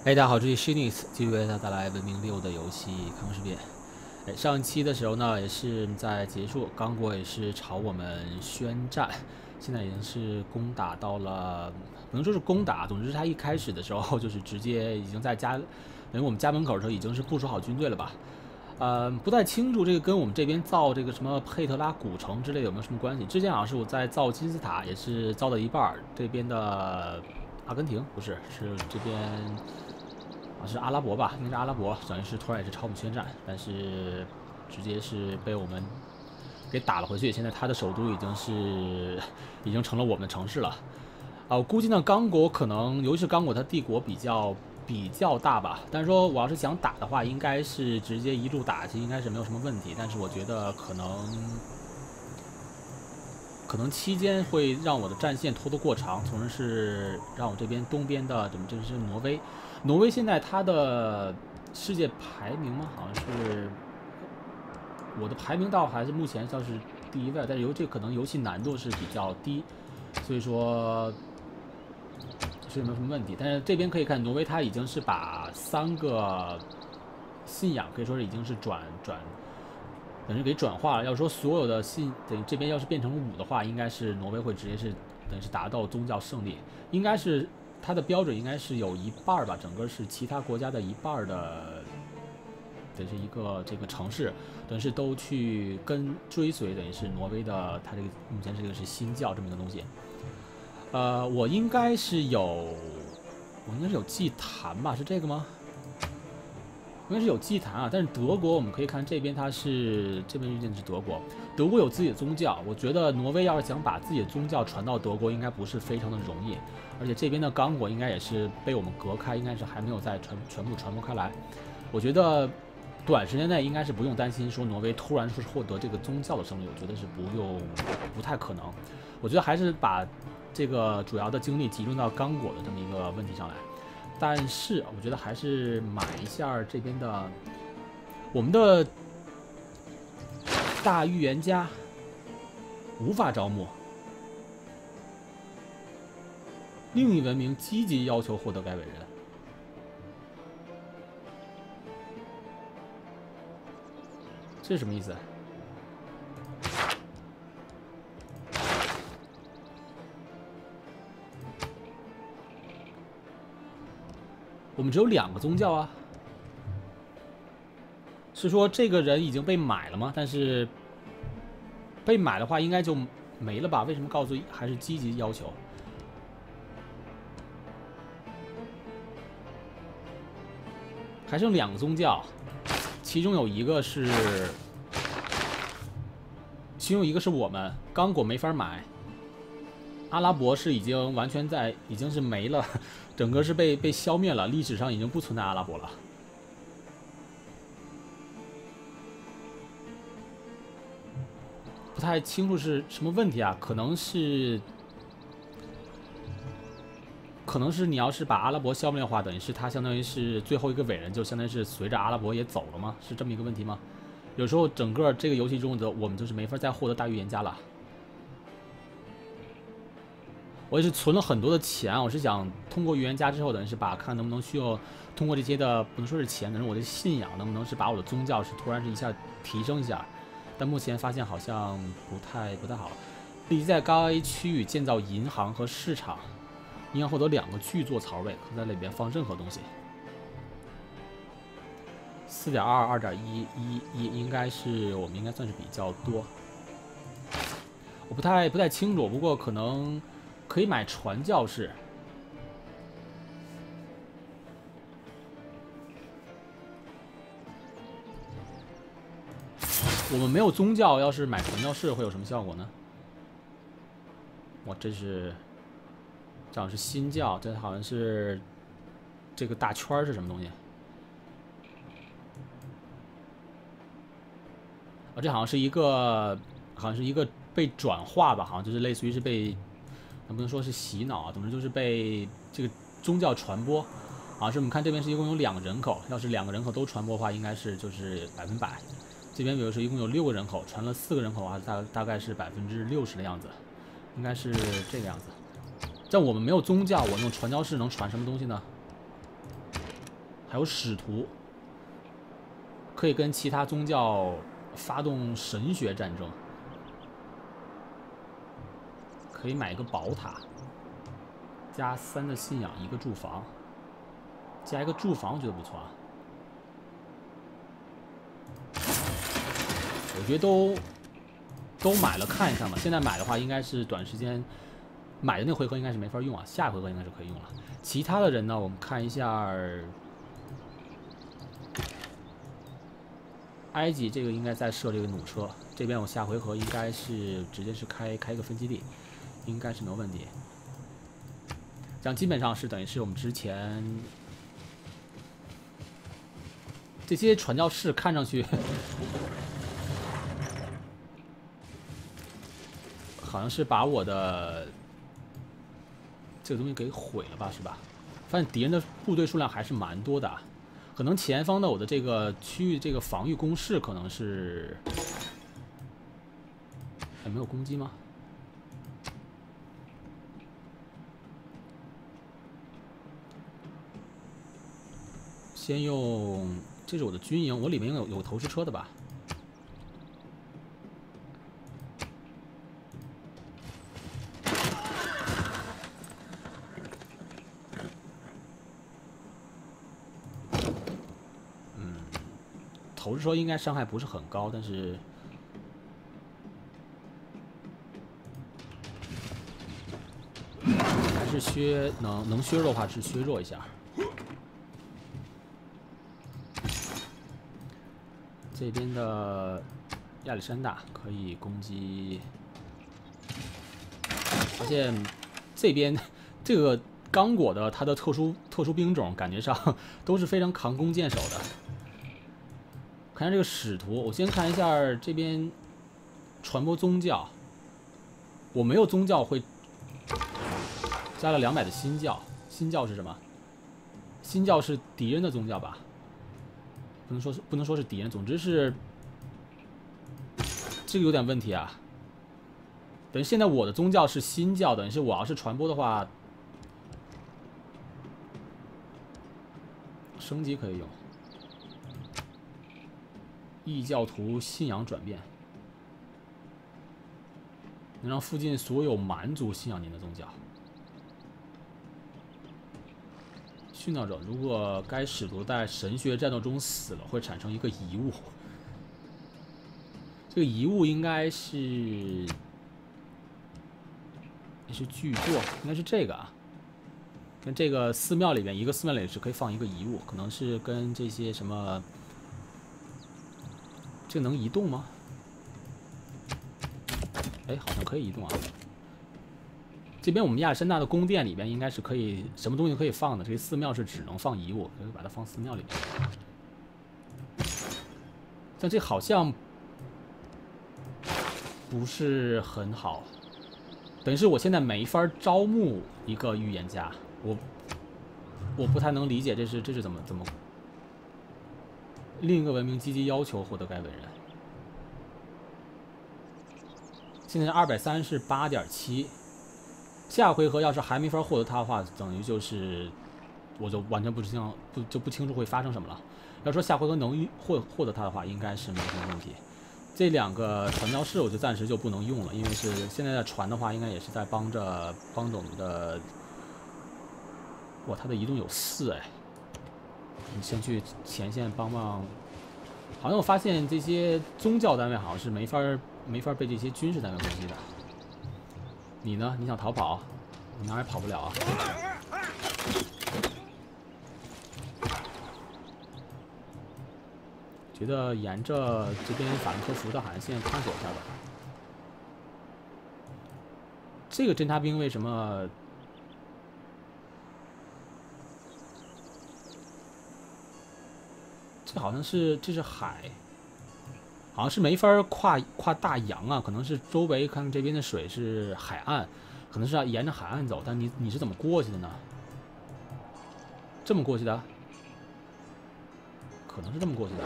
大家好，这里是 Shinix，继续为大家带来《文明6》的游戏开放世界。上一期的时候呢，也是在结束，刚果也是朝我们宣战，现在已经是攻打到了，不能说是攻打，总之是他一开始的时候就是直接已经在家，等于我们家门口的时候已经是部署好军队了吧。不太清楚这个跟我们这边造这个什么佩特拉古城之类有没有什么关系？之前好像是我在造金字塔，也是造到一半，这边的阿根廷不是，是这边。是阿拉伯吧，应该是阿拉伯，等于是突然也是朝我们宣战，但是直接是被我们给打了回去。现在他的首都已经成了我们的城市了。我估计呢，刚果可能，尤其是刚果，它帝国比较大吧。但是说我要是想打的话，应该是直接一路打，其实应该是没有什么问题。但是我觉得可能期间会让我的战线拖得过长，从而是让我这边东边的就是挪威。挪威现在它的世界排名嘛，好像是我的排名倒还是目前算是第1位，但是这可能游戏难度是比较低，所以说是没有什么问题。但是这边可以看，挪威它已经是把3个信仰可以说是已经是等于给转化了。要说所有的等于这边要是变成5的话，应该是挪威会直接是等于是达到宗教胜利，应该是它的标准应该是有一半吧，整个是其他国家的一半的，等于是一个这个城市，等于是都去追随，等于是挪威的，它这个目前这个是新教这么一个东西。我应该是有祭坛吧？是这个吗？应该是有祭坛啊，但是德国我们可以看这边，这边遇见的是德国，德国有自己的宗教。我觉得挪威要是想把自己的宗教传到德国，应该不是非常的容易，而且这边的刚果应该也是被我们隔开，应该是还没有再全部传播开来。我觉得短时间内应该是不用担心说挪威突然是获得这个宗教的胜利，我觉得是不太可能。我觉得还是把这个主要的精力集中到刚果的这么一个问题上来。但是我觉得还是买一下这边的我们的大预言家，无法招募。另一文明积极要求获得该伟人，这是什么意思？我们只有2个宗教啊，是说这个人已经被买了吗？但是被买的话应该就没了吧？为什么告诉还是积极要求？还剩2个宗教，其中有一个是我们刚果没法买，阿拉伯是已经完全已经是没了，整个是被消灭了，历史上已经不存在阿拉伯了。不太清楚是什么问题啊？可能是你要是把阿拉伯消灭的话，等于是他相当于是最后一个伟人，就相当于是随着阿拉伯也走了吗？是这么一个问题吗？有时候整个这个游戏中的我们就是没法再获得大预言家了。我也是存了很多的钱，我是想通过预言家之后，等于是看能不能需要通过这些的，不能说是钱，但是我的信仰能不能是把我的宗教是突然是一下提升一下。但目前发现好像不太好。立即在高 A 区域建造银行和市场，银行获得2个巨座槽位，可在里边放任何东西。4.2、2.1、1应该是我们应该算是比较多。我不太清楚，不过可能可以买传教士。我们没有宗教，要是买传教士会有什么效果呢？哇，这好像是新教，这好像是这个大圈是什么东西？这好像是一个被转化吧，好像就是类似于是被，不能说是洗脑啊，总之就是被这个宗教传播。好像是我们看这边是一共有2个人口，要是2个人口都传播的话，应该是就是100%。这边比如说一共有6个人口，传了4个人口的话，大概是60%的样子，应该是这个样子。但我们没有宗教，我用传教士能传什么东西呢？ 还有使徒，可以跟其他宗教发动神学战争，可以买一个宝塔，加3的信仰，1个住房，加一个住房，我觉得不错啊。我觉得都买了，看一看吧。现在买的话，应该是短时间买的那回合应该是没法用啊，下回合应该是可以用了。其他的人呢，我们看一下。埃及这个应该在设这个弩车，这边我下回合应该是直接是开一个分基地，应该是没有问题。这样基本上是等于是我们之前这些传教士看上去好像是把我的这个东西给毁了吧，是吧？发现敌人的部队数量还是蛮多的啊。可能前方的我的这个区域，这个防御工事可能是，还没有攻击吗？先用，这是我的军营，我里面有投石车的吧？投石车应该伤害不是很高，但是还是能削弱的话是削弱一下。这边的亚历山大可以攻击，而且这边这个刚果的它的特殊兵种感觉上都是非常扛弓箭手的。看一下这个使徒，我先看一下这边传播宗教。我没有宗教会加了200的新教，新教是什么？新教是敌人的宗教吧？不能说是敌人，总之是这个有点问题啊。等于现在我的宗教是新教，等于是我要是传播的话，升级可以用。异教徒信仰转变，能让附近所有蛮族信仰您的宗教。殉道者，如果该使徒在神学战斗中死了，会产生一个遗物。这个遗物应该是巨作，应该是这个啊。跟这个寺庙里边，一个寺庙里是可以放一个遗物，可能是跟这些什么。这个能移动吗？哎，好像可以移动啊。这边我们亚历山大的宫殿里边应该是可以什么东西可以放的，这个寺庙是只能放遗物，可以把它放寺庙里边。但这好像不是很好，等于是我现在没法招募一个预言家，我不太能理解这是怎么。另一个文明积极要求获得该文人。现在238.7，下回合要是还没法获得他的话，等于就是我就完全不清楚会发生什么了。要说下回合能获得他的话，应该是没什么问题。这2个传教士我就暂时就不能用了，因为是现在的传的话，应该也是在帮着我们的。哇，他的移动有4哎。你先去前线帮忙。好像我发现这些宗教单位好像是没法被这些军事单位攻击的。你呢？你想逃跑？你哪儿也跑不了啊！觉得沿着这边法兰克福的海岸线探索一下吧。这个侦察兵为什么？这是海，好像是没法跨大洋啊，可能是周围看这边的水是海岸，可能是要沿着海岸走，但你是怎么过去的呢？这么过去的？可能是这么过去的。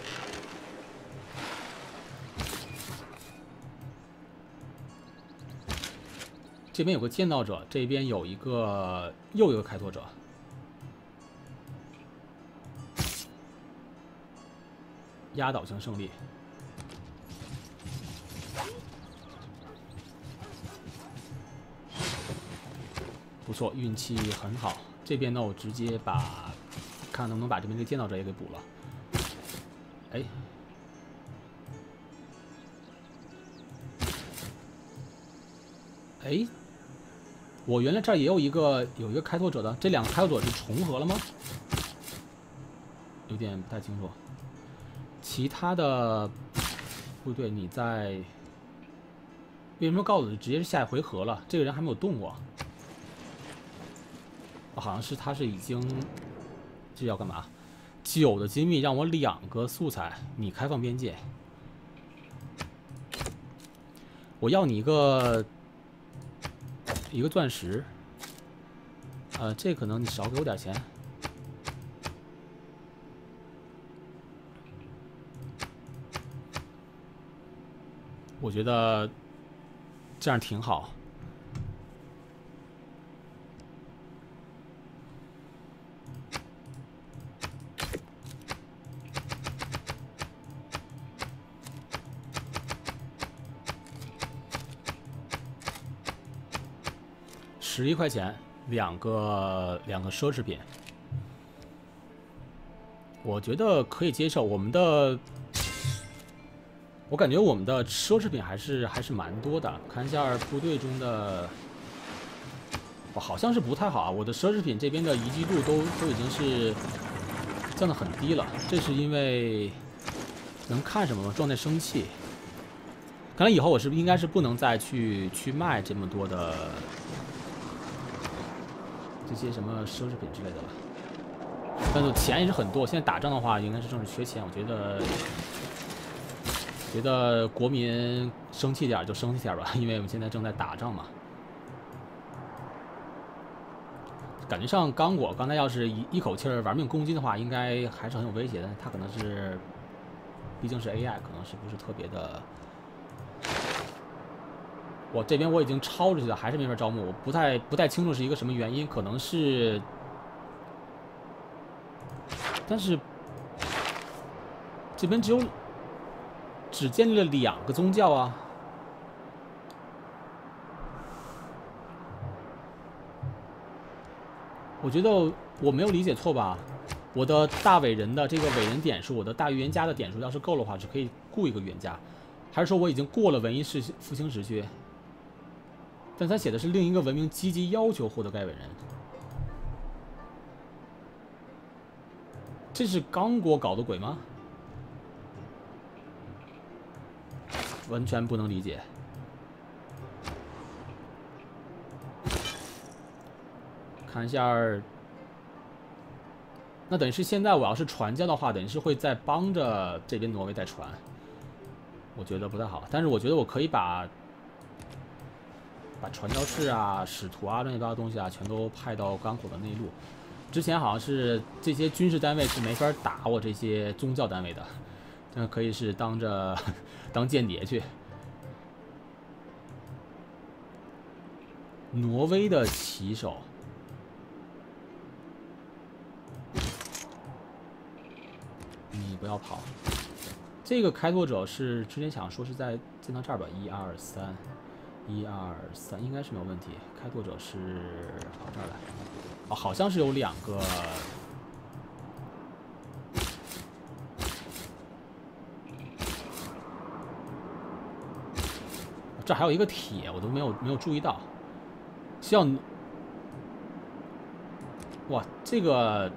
这边有个剑道者，这边有又一个开拓者。 压倒性胜利。不错，运气很好。这边呢，我直接看能不能把这边这个建造者也给补了。哎，哎，我原来这儿也有一个开拓者的，这两个开拓者是重合了吗？有点不太清楚。其他的部队你在为什么告诉我直接是下一回合了？这个人还没有动过。好像是他是已经，这要干嘛？9的金币让我2个素材，你开放边界，我要你一个钻石，这可能你少给我点钱。我觉得这样挺好。11块钱，两个奢侈品，我觉得可以接受。我感觉我们的奢侈品还是蛮多的。看一下部队中的，好像是不太好啊。我的奢侈品这边的宜居度都已经是降得很低了，这是因为能看什么吗？状态生气。看来以后我应该是不能再去卖这么多的。这些什么奢侈品之类的了，但是钱也是很多。现在打仗的话，应该是正是缺钱。我觉得国民生气点就生气点吧，因为我们现在正在打仗嘛。感觉上刚果刚才要是一口气玩命攻击的话，应该还是很有威胁的。他可能是，毕竟是 AI， 可能是不是特别的。我这边我已经超出去了，还是没法招募。我不太清楚是一个什么原因，可能是，但是这边只建立了2个宗教啊。我觉得我没有理解错吧？我的大伟人的这个伟人点数，我的大预言家的点数要是够的话，是可以雇一个预言家，还是说我已经过了文艺复兴时区？但他写的是另一个文明积极要求获得该伟人，这是刚果搞的鬼吗？完全不能理解。看一下，那等于是现在我要是传教的话，等于是会在帮着这边挪威在传，我觉得不太好。但是我觉得我可以把传教士啊、使徒啊、乱七八糟东西啊，全都派到刚果的内陆。之前好像是这些军事单位是没法打我这些宗教单位的，这可以是当间谍去。挪威的骑手，你不要跑。这个开拓者是之前想说是在建到这儿吧？1、2、3。1、2、3应该是没有问题。开拓者是跑这儿来，哦，好像是有2个。这还有一个铁，我都没有注意到。希望，哇，这个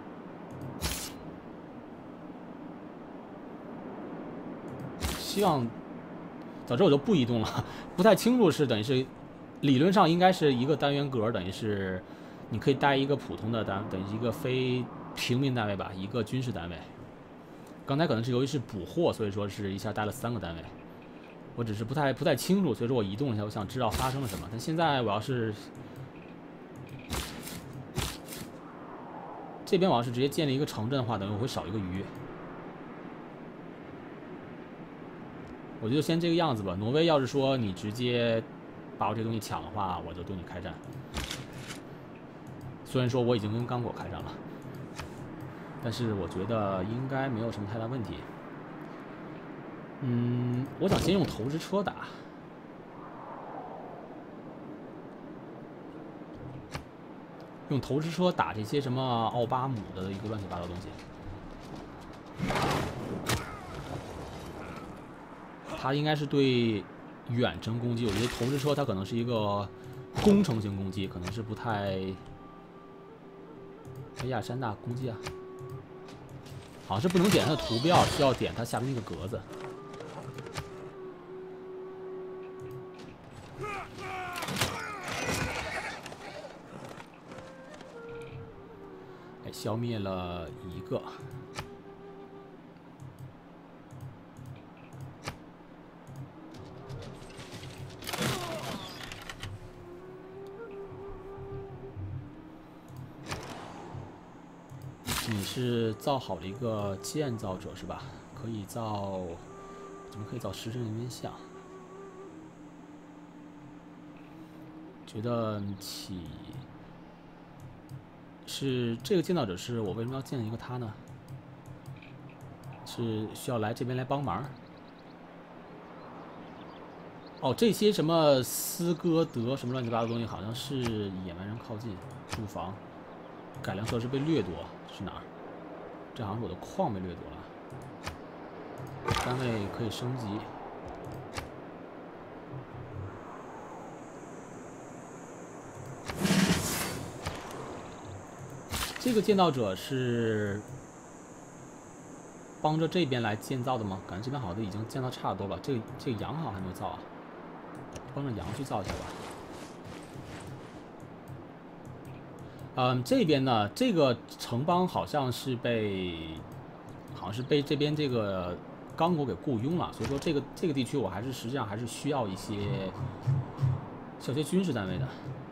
希望。早知我就不移动了，不太清楚是等于是，理论上应该是一个单元格，等于是你可以带一个普通的等于一个非平民单位吧，一个军事单位。刚才可能是由于是捕获，所以说是一下带了3个单位。我只是不太清楚，所以说我移动一下，我想知道发生了什么。但现在我要是这边我要是直接建立一个城镇的话，等于我会少一个鱼。我觉得先这个样子吧。挪威要是说你直接把我这东西抢的话，我就对你开战。虽然说我已经跟刚果开战了，但是我觉得应该没有什么太大问题。 我想先用投掷车打。用投掷车打这些什么奥巴姆的一个乱七八糟东西。它应该是对远程攻击，我觉得投掷车它可能是一个工程型攻击，可能是不太。亚历山大攻击啊，好像是不能点它的图标，需要点它下面那个格子。哎，消灭了一个。你是造好了一个建造者是吧？可以造，怎么可以造狮身人面像？觉得是这个建造者是我为什么要建一个他呢？是需要来这边来帮忙。哦，这些什么斯哥德什么乱七八糟的东西，好像是野蛮人靠近住房。改良设施被掠夺是哪儿？这好像是我的矿被掠夺了。单位可以升级。这个建造者是帮着这边来建造的吗？感觉这边好像都已经建造差不多了。这个羊好像还没有造啊，帮着羊去造一下吧。这边呢，这个城邦好像是被这边这个刚果给雇佣了，所以说这个地区我实际上还是需要一些军事单位的。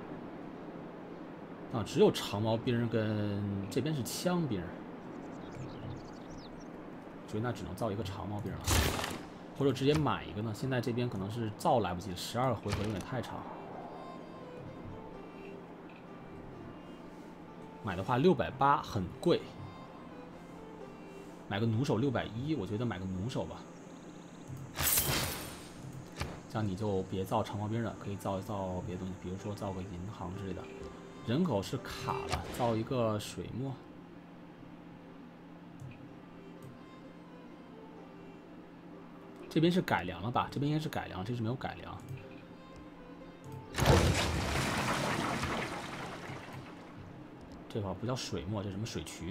啊，只有长矛兵跟这边是枪兵，所以那只能造一个长矛兵了，或者直接买一个呢。现在这边可能是造来不及，12个回合有点太长。买的话680很贵，买个弩手610，我觉得买个弩手吧。这样你就别造长矛兵了，可以造一造别的东西，比如说造个银行之类的。人口是卡了，造一个水墨。这边是改良了吧？这边应该是改良，这是没有改良。这块不叫水墨，这是什么水渠？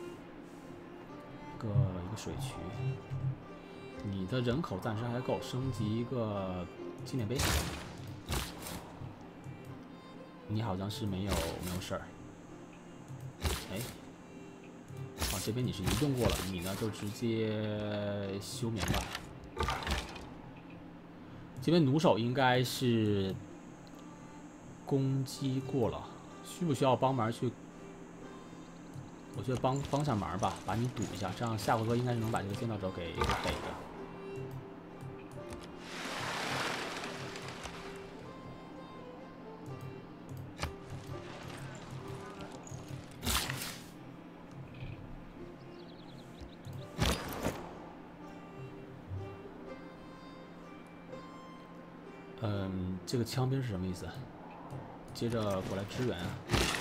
一个水渠。你的人口暂时还够，升级一个纪念碑。你好像是没有事儿。哎，好，这边你是移动过了，你呢就直接休眠吧。这边弩手应该是攻击过了，需不需要帮忙去？我觉得帮下忙吧，把你堵一下，这样下回合应该是能把这个建造者给逮着。这个枪兵是什么意思？接着过来支援啊！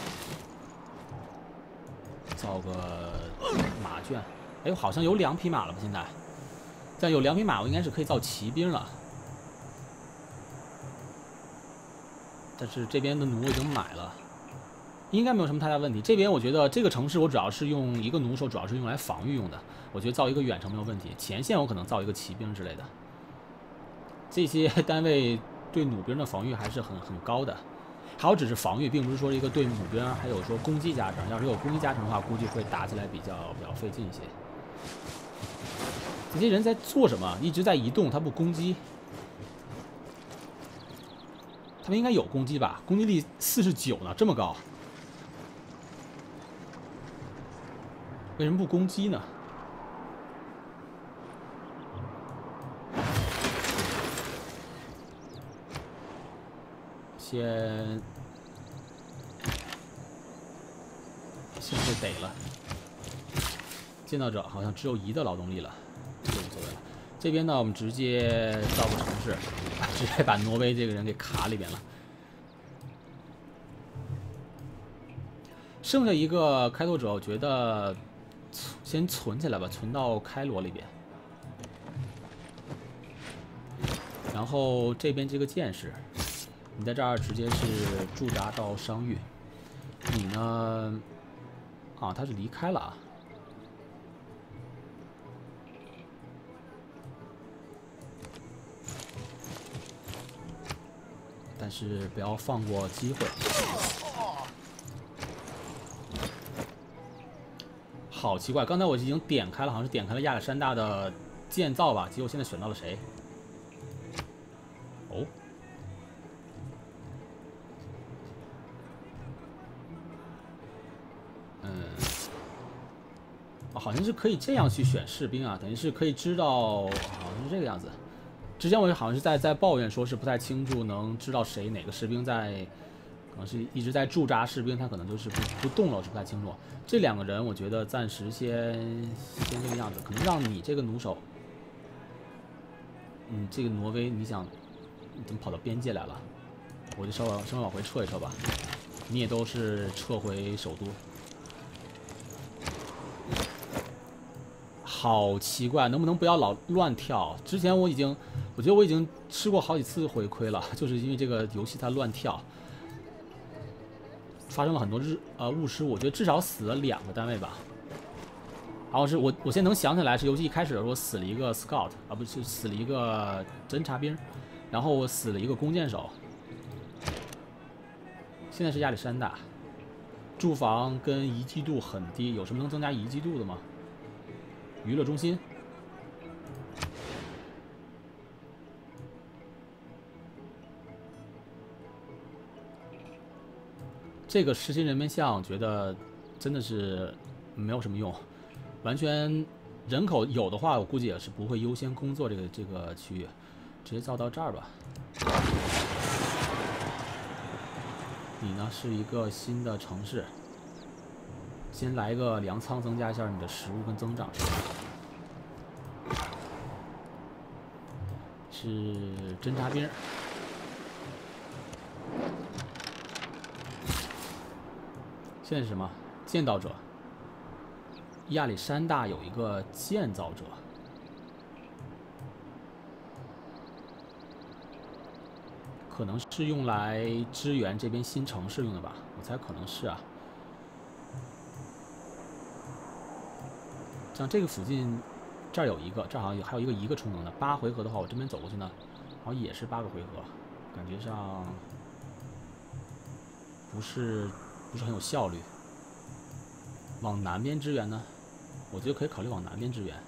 造个马圈，哎，好像有2匹马了吧？现在，这样有2匹马，我应该是可以造骑兵了。但是这边的弩我已经买了，应该没有什么太大问题。这边我觉得这个城市我主要是用一个弩手，主要是用来防御用的。我觉得造一个远程没有问题，前线我可能造一个骑兵之类的。这些单位对弩兵的防御还是很高的。还有只是防御，并不是说一个对弩兵还有说攻击加成。要是有攻击加成的话，估计会打起来比较费劲一些。这些人在做什么？一直在移动，他不攻击。他们应该有攻击吧？攻击力49呢，这么高，为什么不攻击呢？先被逮了。建造者好像只有1的劳动力了，这无所谓了。 这边呢，我们直接造个城市，直接把挪威这个人给卡里边了。剩下一个开拓者，我觉得先存起来吧，存到开罗里边。然后这边这个剑士，你在这儿直接是驻扎到商域。你呢？啊，他是离开了啊。但是不要放过机会。好奇怪，刚才我已经点开了，好像是点开了亚历山大的建造吧，结果现在选到了谁？哦，好像是可以这样去选士兵啊，等于是可以知道，好像是这个样子。之前我好像是在抱怨，说是不太清楚能知道谁哪个士兵在，可能是一直在驻扎士兵，他可能就是不动了，我是不太清楚。这两个人我觉得暂时先这个样子，可能让你这个弩手，这个挪威，你想你怎么跑到边界来了？我就稍微往回撤一撤吧。你也都是撤回首都。好奇怪，能不能不要老乱跳？之前我觉得我已经吃过好几次回馈了，就是因为这个游戏它乱跳，发生了很多误失误，我觉得至少死了2个单位吧。然后是我现在能想起来是游戏一开始的时候死了一个 scout 啊，不是死了一个侦察兵，然后我死了一个弓箭手。现在是亚历山大，住房跟宜居度很低，有什么能增加宜居度的吗？娱乐中心，这个实心人面像，我觉得真的是没有什么用，完全人口有的话，我估计也是不会优先工作这个区域，直接造到这儿吧。你呢是一个新的城市，先来一个粮仓，增加一下你的食物跟增长。是侦察兵。现在是什么？建造者。亚历山大有一个建造者，可能是用来支援这边新城市用的吧？我猜可能是啊。像这个附近，这儿有一个，这儿好像还有一个充能的。8回合的话，我这边走过去呢，好像也是8个回合，感觉上不是很有效率。往南边支援呢，我觉得可以考虑往南边支援。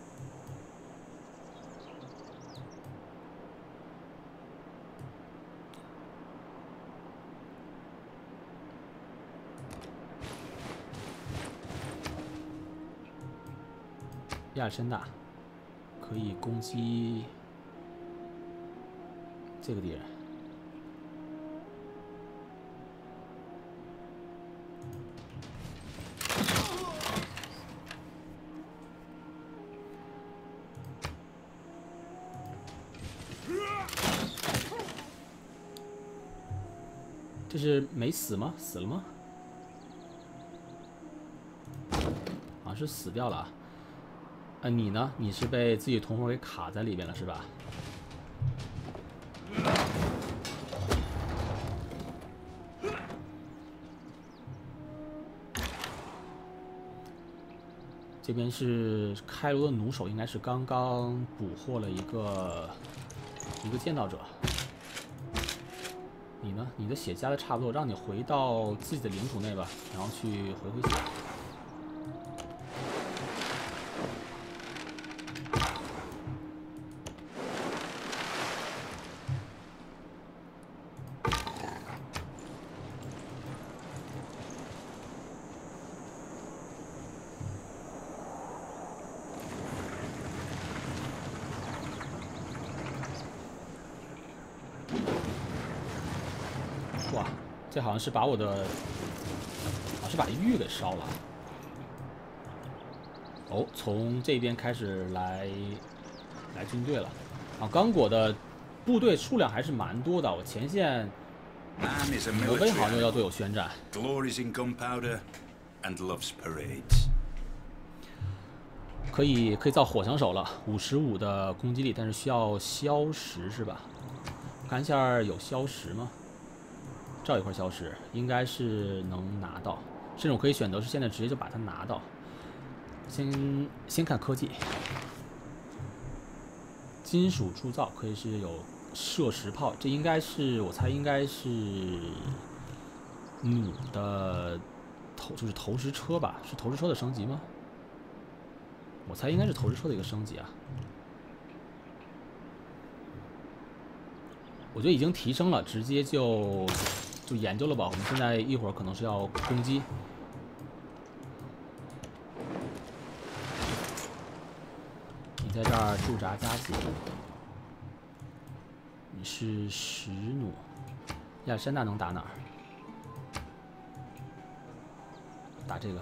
亚历山大可以攻击这个敌人。这是没死吗？死了吗？好像是死掉了啊。你呢？你是被自己同伙给卡在里边了是吧？这边是开罗的弩手，应该是刚刚捕获了一个建造者。你呢？你的血加的差不多，让你回到自己的领土内吧，然后去回血。哇，这好像是把我的，好像是把玉给烧了。哦，从这边开始来来军队了。啊，刚果的部队数量还是蛮多的，我前线挪威好像又要对我宣战。可以造火枪手了，55的攻击力，但是需要消石是吧？看一下有消石吗？这有一块消石，应该是能拿到，甚至我可以选择是现在直接就把它拿到。先看科技，金属铸造可以是有射石炮，这应该是我猜应该是弩的就是投石车吧？是投石车的升级吗？我猜应该是投石车的一个升级啊。我觉得已经提升了，直接就研究了吧。我们现在一会儿可能是要攻击。你在这儿驻扎加急。你是石弩。亚历山大能打哪儿？打这个。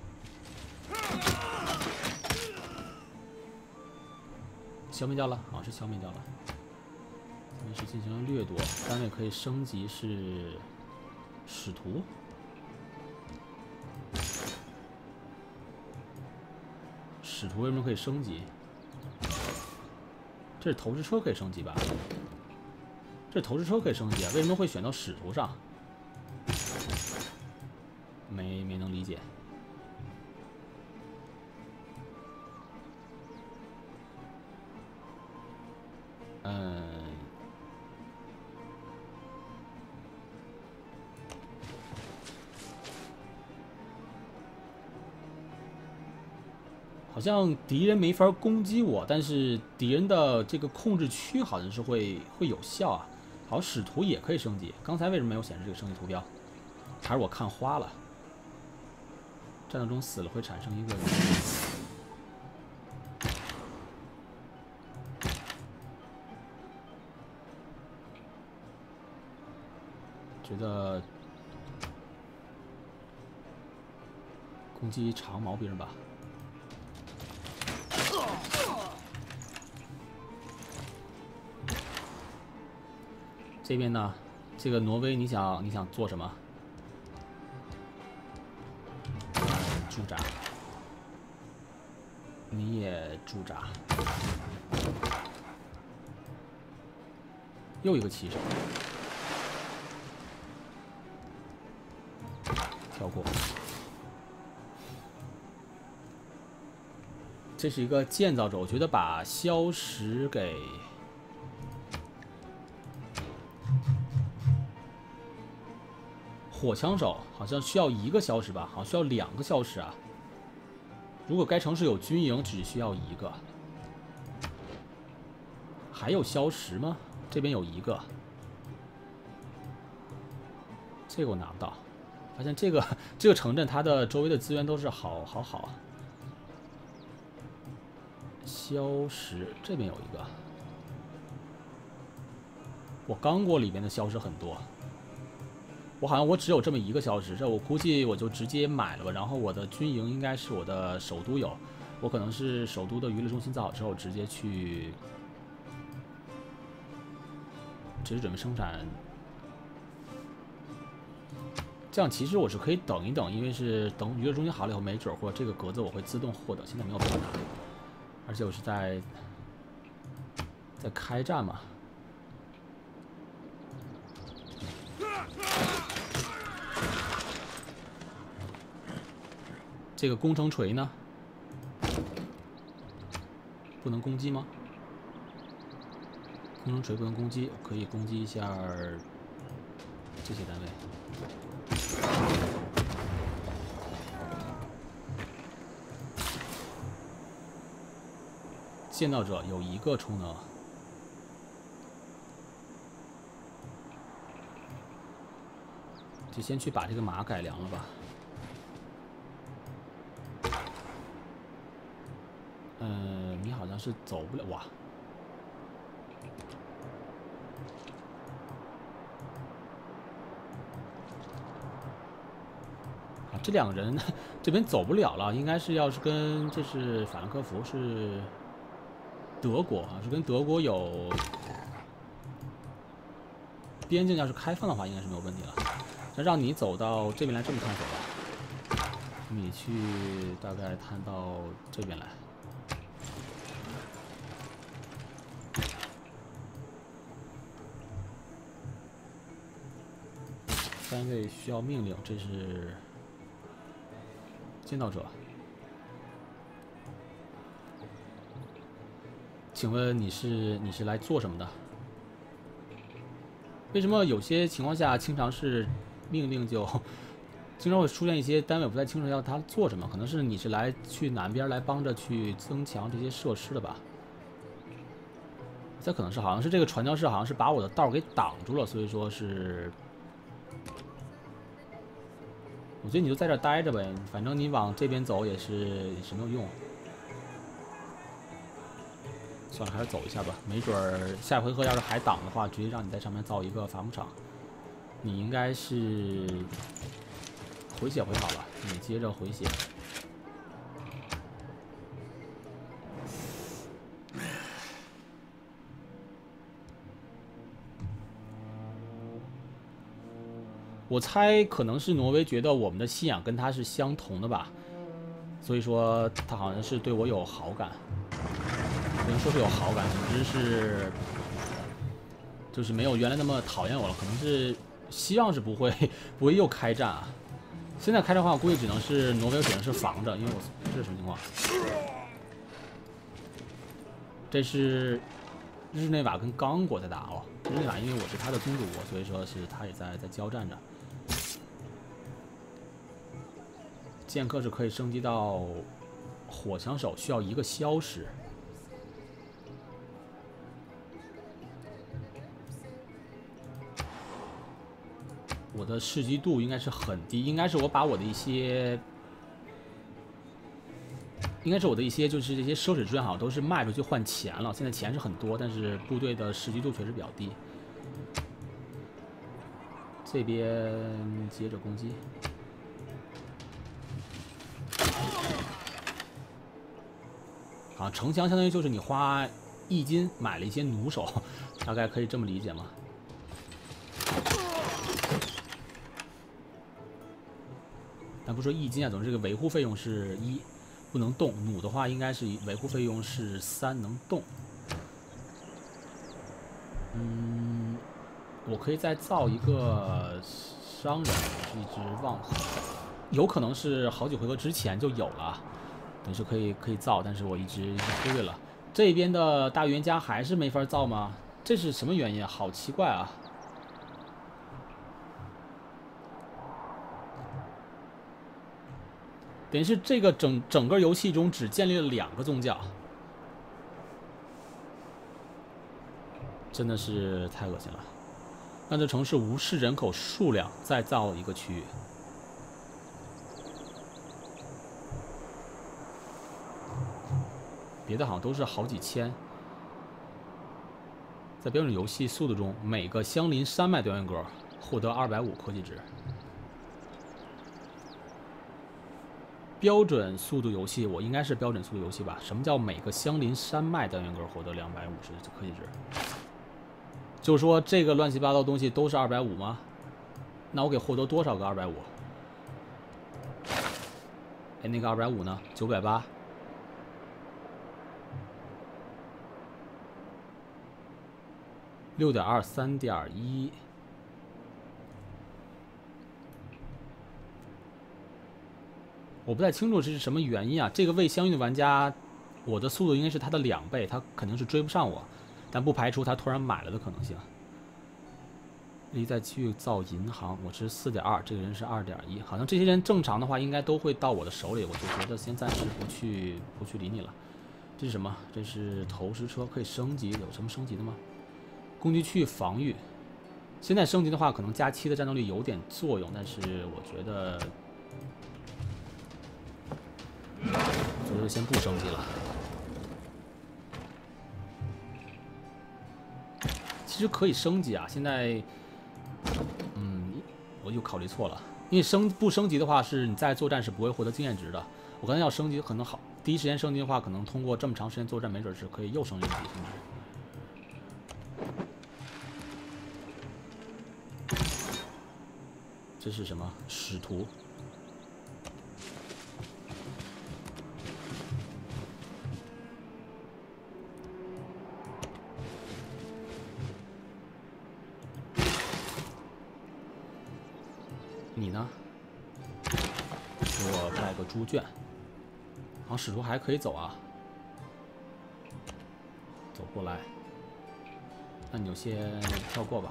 消灭掉了，好像是消灭掉了。这是进行了掠夺，单位可以升级是使徒。使徒为什么可以升级？这是投石车可以升级吧？这投石车可以升级啊，为什么会选到使徒上？没能理解。好像敌人没法攻击我，但是敌人的这个控制区好像是会有效啊。好，使徒也可以升级。刚才为什么没有显示这个升级图标？还是我看花了？战斗中死了会产生一个人。觉得攻击长矛兵吧。这边呢，这个挪威，你想做什么？驻扎，你也驻扎，又一个骑手，跳过。这是一个建造者，我觉得把消石给。火枪手好像需要1个消石吧，好像需要2个消石啊。如果该城市有军营，只需要1个。还有消石吗？这边有1个，这个我拿不到。发现这个城镇它的周围的资源都是好。消石这边有1个，我刚果里面的消石很多。我好像我只有这么1个消石，这我估计我就直接买了吧。然后我的军营应该是我的首都有，我可能是首都的娱乐中心造好之后，直接准备生产。这样其实我是可以等一等，因为是等娱乐中心好了以后，没准或者这个格子我会自动获得。现在没有办法拿，而且我是在开战嘛。这个工程锤呢？不能攻击吗？工程锤不能攻击，可以攻击一下这些单位。建造者有1个充能，就先去把这个马改良了吧。你好像是走不了哇！啊，这2个人这边走不了了，应该是要是跟这是法兰克福是德国啊，是跟德国有边境，要是开放的话，应该是没有问题了。那让你走到这边来这么探索吧，你去大概探到这边来。3位需要命令，这是见到者。请问你是来做什么的？为什么有些情况下经常是命令就经常会出现一些单位不太清楚要他做什么？可能是你是来去南边来帮着去增强这些设施的吧？这可能是好像是这个传教士好像是把我的道给挡住了，所以说是。我觉得你就在这待着呗，反正你往这边走也是没有用。算了，还是走一下吧，没准儿下回合要是还挡的话，直接让你在上面造一个伐木场。你应该是回血回好了，你接着回血。我猜可能是挪威觉得我们的信仰跟他是相同的吧，所以说他好像是对我有好感，不能说是有好感，总之是就是没有原来那么讨厌我了，可能是希望是不会又开战啊。现在开战的话，我估计只能是挪威只能是防着，因为我这是什么情况？这是日内瓦跟刚果在打哦，日内瓦因为我是他的宗主国，所以说是他也在交战着。剑客是可以升级到火枪手，需要1个消石。我的市集度应该是很低，应该是我把我的一些，就是这些奢侈资源好像都是卖出去换钱了。现在钱是很多，但是部队的市集度确实比较低。这边接着攻击。啊，城墙相当于就是你花1金买了一些弩手，大概可以这么理解吗？但不说1金啊，总之这个维护费用是1，不能动。弩的话，应该是维护费用是3，能动。我可以再造一个商人，是一只旺河，有可能是好几回合之前就有了。等于是可以造，但是我一直忽略了。这边的大预言家还是没法造吗？这是什么原因啊？好奇怪啊！等于是这个整个游戏中只建立了2个宗教，真的是太恶心了。让这城市无视人口数量，再造一个区域。别的好像都是好几千。在标准游戏速度中，每个相邻山脉单元格获得250科技值。标准速度游戏，我应该是标准速度游戏吧？什么叫每个相邻山脉单元格获得250科技值？就是说这个乱七八糟的东西都是250吗？那我给获得多少个250？哎，那个250呢？980。6.2 3.1，我不太清楚这是什么原因啊。这个未相遇的玩家，我的速度应该是他的2倍，他肯定是追不上我，但不排除他突然买了的可能性。立再继续造银行，我是4.2，这个人是2.1，好像这些人正常的话应该都会到我的手里，我就觉得先暂时不去理你了。这是什么？这是投石车，可以升级，有什么升级的吗？攻击区域防御，现在升级的话，可能加7的战斗力有点作用，但是我觉得先不升级了。其实可以升级啊，现在，我又考虑错了，因为不升级的话，是你在作战是不会获得经验值的。 我刚才要升级，可能好，第一时间升级的话，可能通过这么长时间作战，没准是可以又升一级，甚至。这是什么？使徒。你呢？给我带个猪圈。好像使徒还可以走啊。走过来。那你就先跳过吧。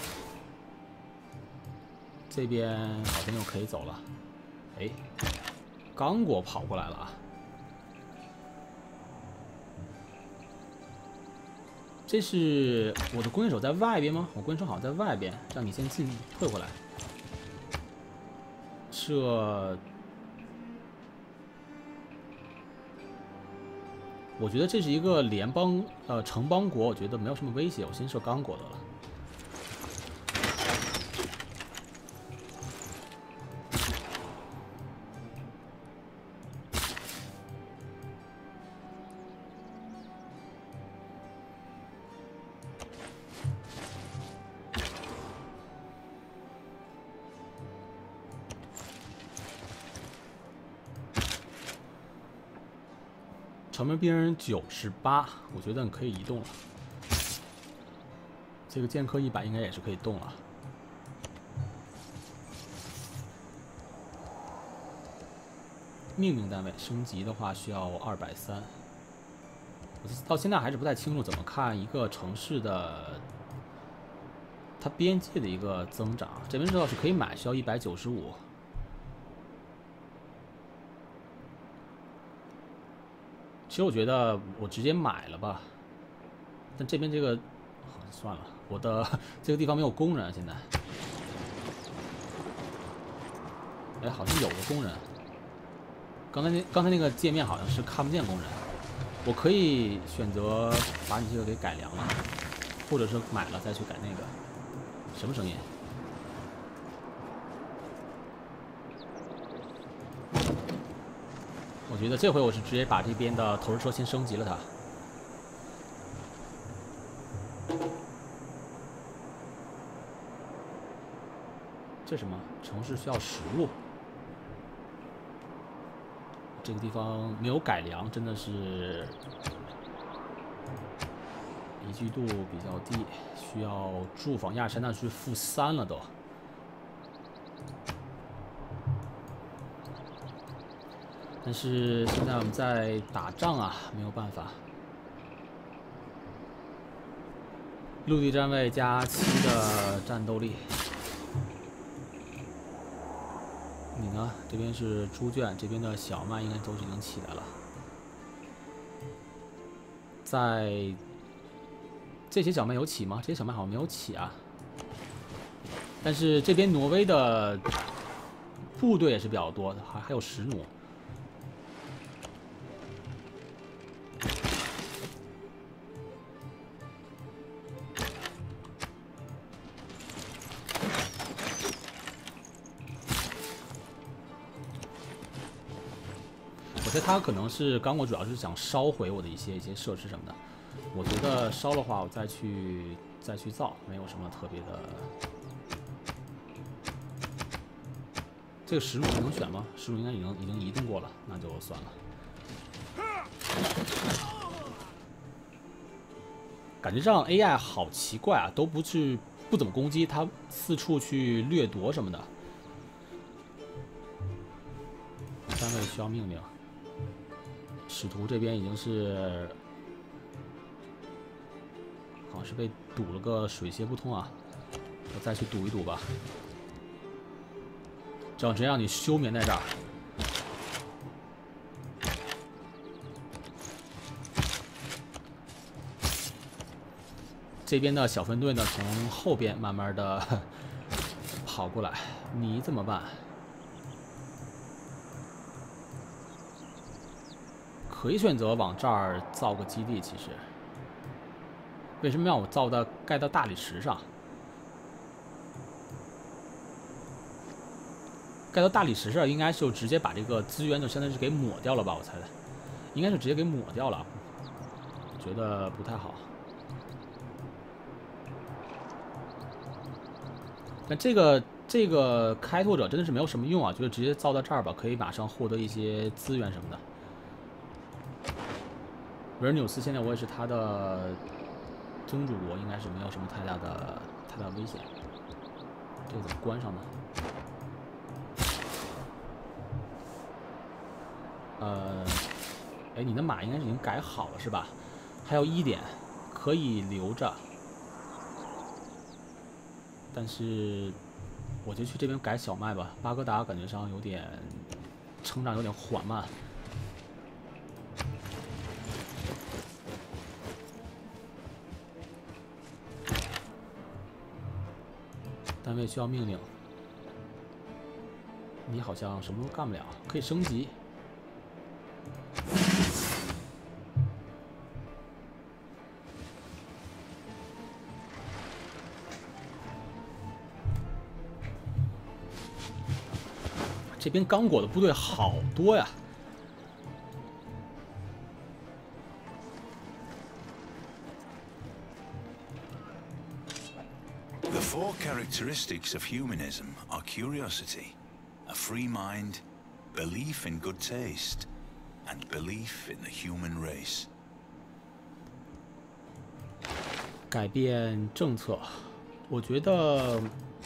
这边好像又可以走了。哎，刚果跑过来了啊！这是我的弓箭手在外边吗？我弓箭手好像在外边，让你先退回来。射，我觉得这是一个联邦城邦国，我觉得没有什么威胁，我先射刚果的了。城门兵人98，我觉得你可以移动了。这个剑客100应该也是可以动了。命令单位升级的话需要230。我到现在还是不太清楚怎么看一个城市的它边界的一个增长。这边知道是可以买，需要195。其实我觉得我直接买了吧，但这边这个算了，我的这个地方没有工人现在。哎，好像有个工人。刚才那个界面好像是看不见工人。我可以选择把你这个给改良了，或者是买了再去改那个。什么声音？我觉得这回我是直接把这边的投石车先升级了它。这什么？城市需要食物。这个地方没有改良，真的是宜居度比较低，需要住房亚历山大区-3了都。但是现在我们在打仗啊，没有办法。陆地站位加7的战斗力。你呢？这边是猪圈，这边的小麦应该都是已经起来了。在这些小麦有起吗？这些小麦好像没有起啊。但是这边挪威的部队也是比较多的，还有石弩。我觉得他可能是刚果主要是想烧毁我的一些设施什么的。我觉得烧的话，我再去造，没有什么特别的。这个石弩能选吗？石弩应该已经移动过了，那就算了。感觉这样 AI 好奇怪啊，都不怎么攻击，它四处去掠夺什么的。单位需要命令。使徒这边已经是，好像是被堵了个水泄不通啊！我再去堵一堵吧。这样直接让你休眠在这儿。这边的小分队呢，从后边慢慢的跑过来，你怎么办？可以选择往这儿造个基地，其实。为什么让我盖到大理石上？ 盖到大理石上，应该就直接把这个资源就相当于是给抹掉了吧？我猜的，应该是直接给抹掉了，觉得不太好。但这个开拓者真的是没有什么用啊，就是直接造到这儿吧，可以马上获得一些资源什么的。维尔纽斯现在我也是他的宗主国，应该是没有什么太大危险。这个怎么关上呢？哎，你的马应该是已经改好了是吧？还有1点可以留着，但是我就去这边改小麦吧。巴格达感觉上有点成长有点缓慢。单位需要命令，你好像什么都干不了，可以升级。这边刚果的部队好多呀！ The 4 characteristics of humanism are curiosity, a free mind, belief in good taste, and belief in the human race. 改变政策，我觉得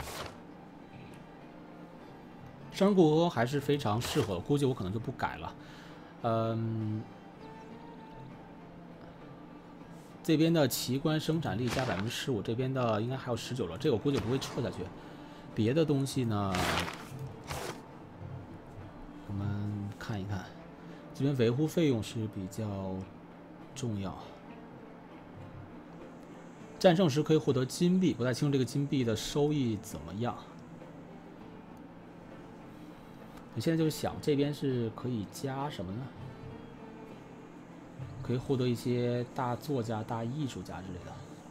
生人过河还是非常适合，估计我可能就不改了。这边的奇观生产力加15%，这边的应该还有19了，这个我估计不会撤下去。别的东西呢，我们看一看，这边维护费用是比较重要。战胜时可以获得金币，不太清楚这个金币的收益怎么样。我现在就是想，这边是可以加什么呢？ 可以获得一些大作家、大艺术家之类的。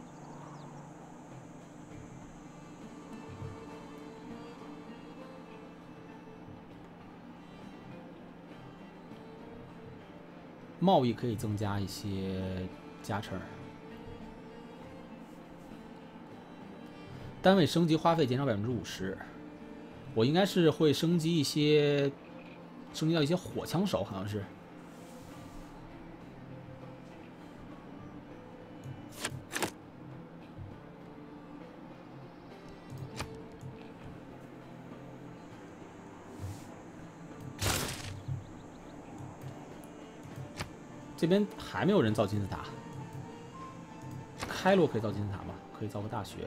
贸易可以增加一些加成。单位升级花费减少50%，我应该是会升级一些，升级到一些火枪手，好像是。 这边还没有人造金字塔，开罗可以造金字塔吗？可以造个大学。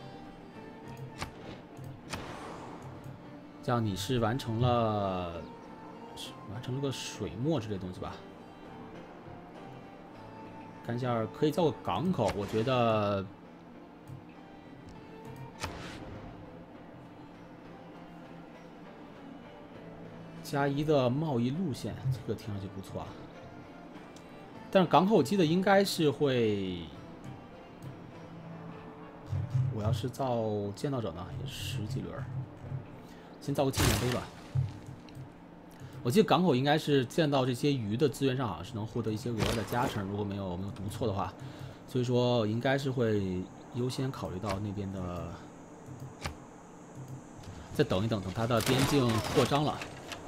这样你是完成了个水墨之类的东西吧？看一下，可以造个港口，我觉得加1的贸易路线，这个听上去不错啊。 但是港口我记得应该是会，我要是造建造者呢，也10几轮，先造个纪念碑吧。我记得港口应该是建到这些鱼的资源上，好像是能获得一些额外的加成，如果没有读错的话，所以说应该是会优先考虑到那边的，再等一等，等它的边境扩张了。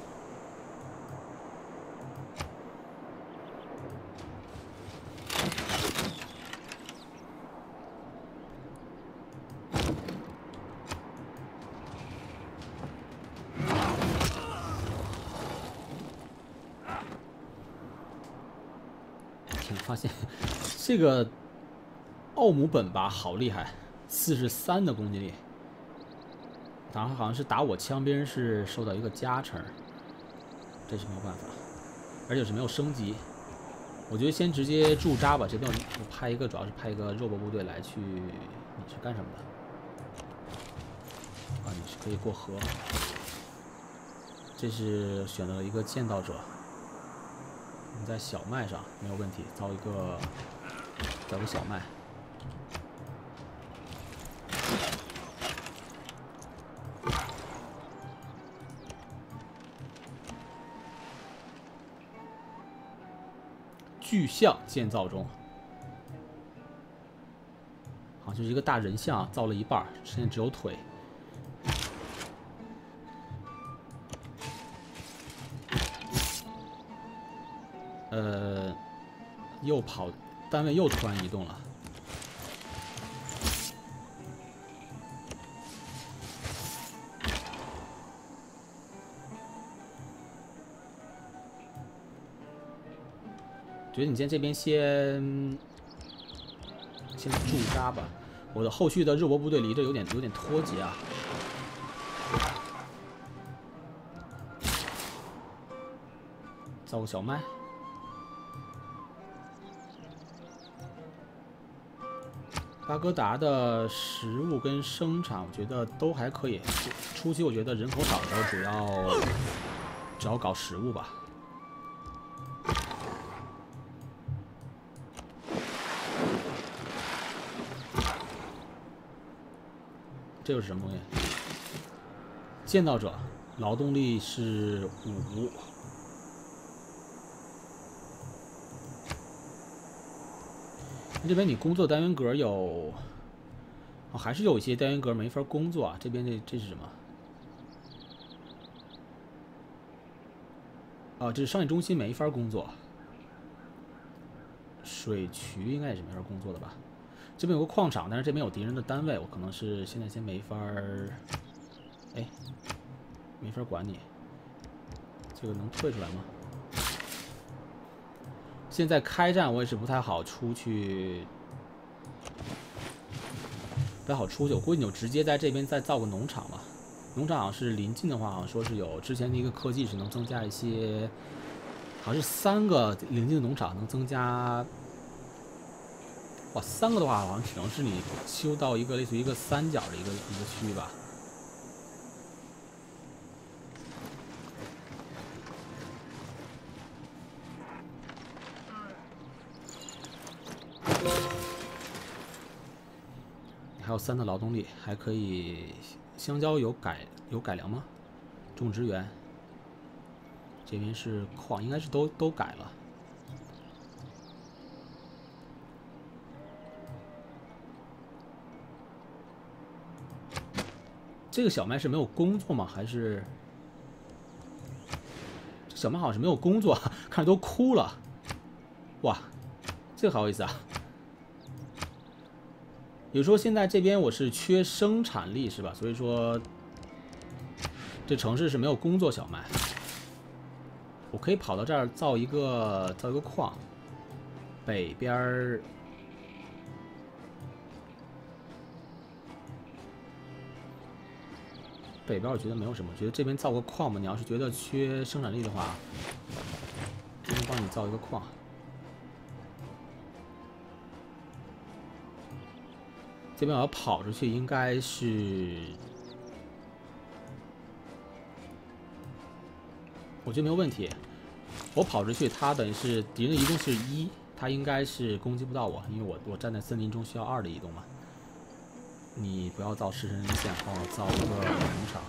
发现这个奥姆本吧，好厉害，43的攻击力。然后好像是打我枪兵是受到一个加成，这是没有办法，而且是没有升级。我觉得先直接驻扎吧，这边我派一个，主要是派一个肉搏部队来去，你是干什么的？啊，你是可以过河。这是选择了一个建造者。 你在小麦上没有问题，造个小麦。 巨像建造中。好，就是一个大人像，造了一半，现在只有腿。又跑，单位又突然移动了。觉得你先这边先驻扎吧，我的后续的肉搏部队离这有点脱节啊。造个小麦。巴格达的食物跟生产，我觉得都还可以。初期我觉得人口少的时候，主要搞食物吧。这又是什么东西？建造者，劳动力是5。这边你工作单元格有，哦，还是有一些单元格没法工作啊。这边这是什么？啊，这是商业中心没法工作。水渠应该也是没法工作的吧？这边有个矿场，但是这边有敌人的单位，我可能是现在先没法哎，没法管你。这个能退出来吗？现在开战我也是不太好出去，不太好出去。我估计你就直接在这边再造个农场吧。农场好像是临近的话，好像说是有之前的一个科技是能增加一些，好像是3个临近的农场能增加。哇，3个的话好像只能是你修到一个类似于一个三角的一个区域吧。还有3的劳动力，还可以。香蕉有改良吗？种植园。这边是矿，应该是都改了。这个小麦是没有工作吗？还是这小麦好像是没有工作，看着都哭了。哇，这个好有意思啊！有说现在这边我是缺生产力是吧？所以说这城市是没有工作小麦。我可以跑到这儿造一个矿，北边儿。北边我觉得没有什么，我觉得这边造个矿吧。你要是觉得缺生产力的话，这边帮你造一个矿。这边我要跑出去，应该是，我觉得没有问题。我跑出去，他等于是敌人的移动是1，他应该是攻击不到我，因为我站在森林中需要2的移动嘛。你不要造狮身人线，帮我造一个农场。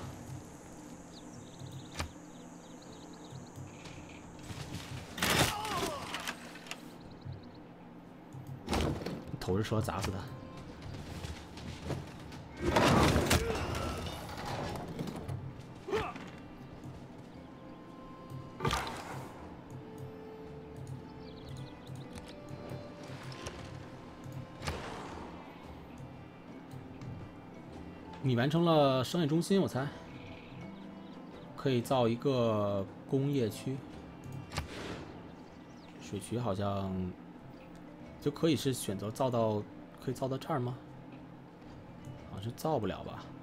头着车砸死他。你完成了商业中心，我猜可以造一个工业区。水渠好像就可以是选择可以造到这儿吗？好像是造不了吧？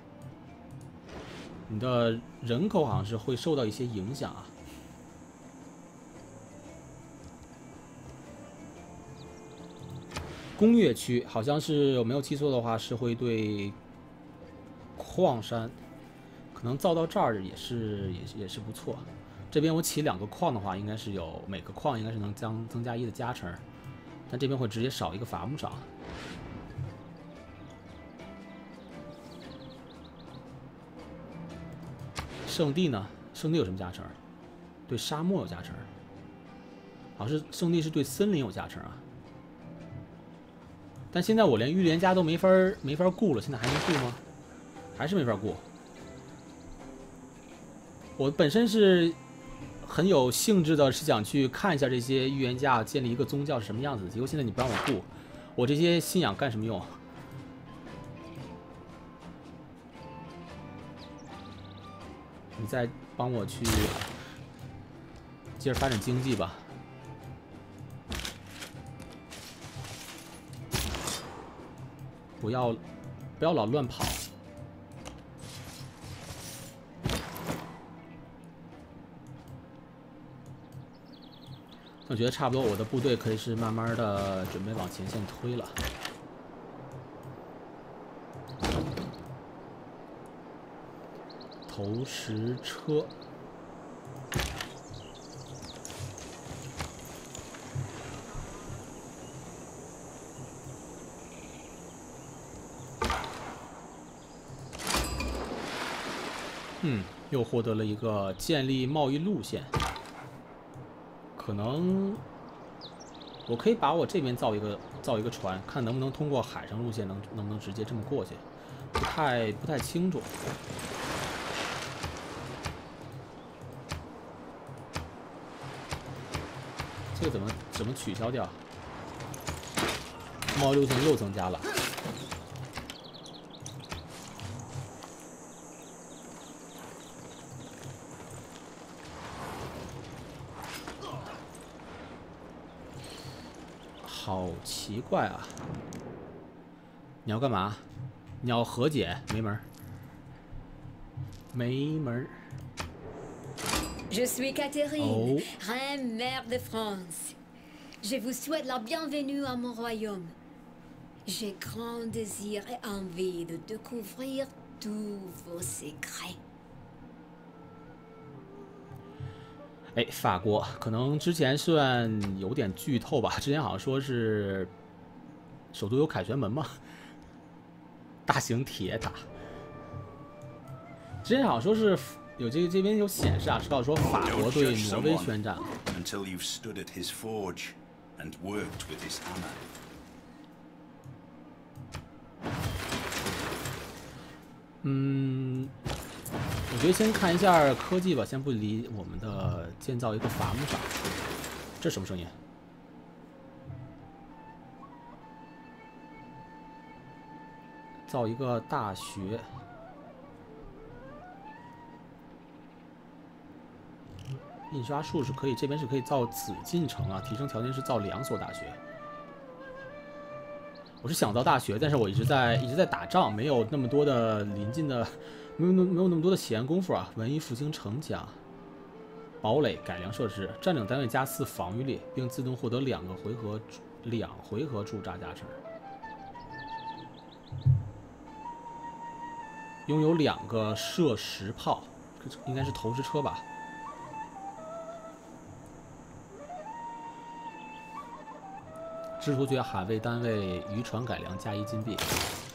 你的人口好像是会受到一些影响啊。工业区好像是我没有记错的话，是会对矿山可能造到这儿也是不错。这边我起2个矿的话，应该是有每个矿应该是能增加1的加成，但这边会直接少一个伐木场。圣地呢？圣地有什么加成？对沙漠有加成。 好像是圣地是对森林有加成啊。但现在我连预言家都没法顾了，现在还能顾吗？还是没法顾。我本身是很有兴致的，是想去看一下这些预言家建立一个宗教是什么样子的。结果现在你不让我顾，我这些信仰干什么用？你再帮我去接着发展经济吧。不要老乱跑。我觉得差不多，我的部队可以是慢慢的准备往前线推了。投石车。又获得了一个建立贸易路线。可能我可以把我这边造一个船，看能不能通过海上路线能不能直接这么过去，不太清楚。这个怎么取消掉？贸易路线又增加了。好奇怪啊！你要干嘛？你要和解？没门儿！没门儿！ Je suis Catherine, reine mère de France. Je vous souhaite la bienvenue à mon royaume. J'ai grand désir et envie de découvrir tous vos secrets. 哎，法国可能之前算有点剧透吧。之前好像说是首都有凯旋门嘛，大型铁塔。之前好像说是有这边有显示啊，知道说法国对挪威宣战。 Until you've stood at his forge and worked with his hammer. 我觉得先看一下科技吧，先不离我们的建造一个伐木场。这什么声音？造一个大学。印刷术是可以，这边是可以造紫禁城啊，提升条件是造2所大学。我是想造大学，但是我一直在打仗，没有那么多的临近的。没有那么多的闲工夫啊！文艺复兴城墙、堡垒改良设施，占领单位加4防御力，并自动获得2回合驻扎加成。拥有2个射石炮，应该是投石车吧？制图爵海卫单位渔船改良加1金币。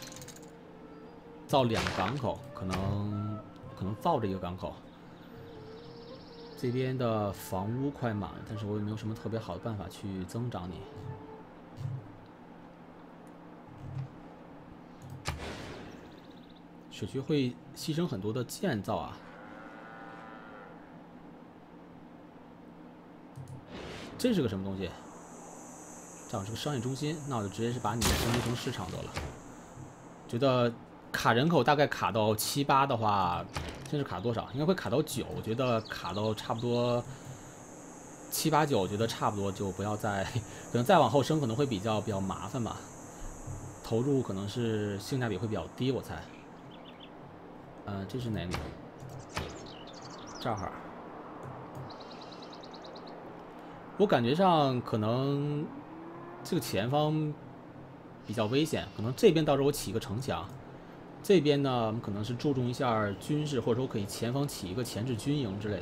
造2个港口，可能造这一个港口。这边的房屋快满了，但是我也没有什么特别好的办法去增长你。水区会牺牲很多的建造啊。这是个什么东西？这好像是个商业中心，那我就直接是把你升级成市场得了。觉得。卡人口大概卡到7、8的话，现在卡多少？应该会卡到9。我觉得卡到差不多7、8、9，我觉得差不多就不要再，可能再往后升可能会比较麻烦吧。投入可能是性价比会比较低，我猜。这是哪里？这儿。我感觉上可能这个前方比较危险，可能这边到时候我起一个城墙。这边呢，我们可能是注重一下军事，或者说可以前方起一个前置军营之类的。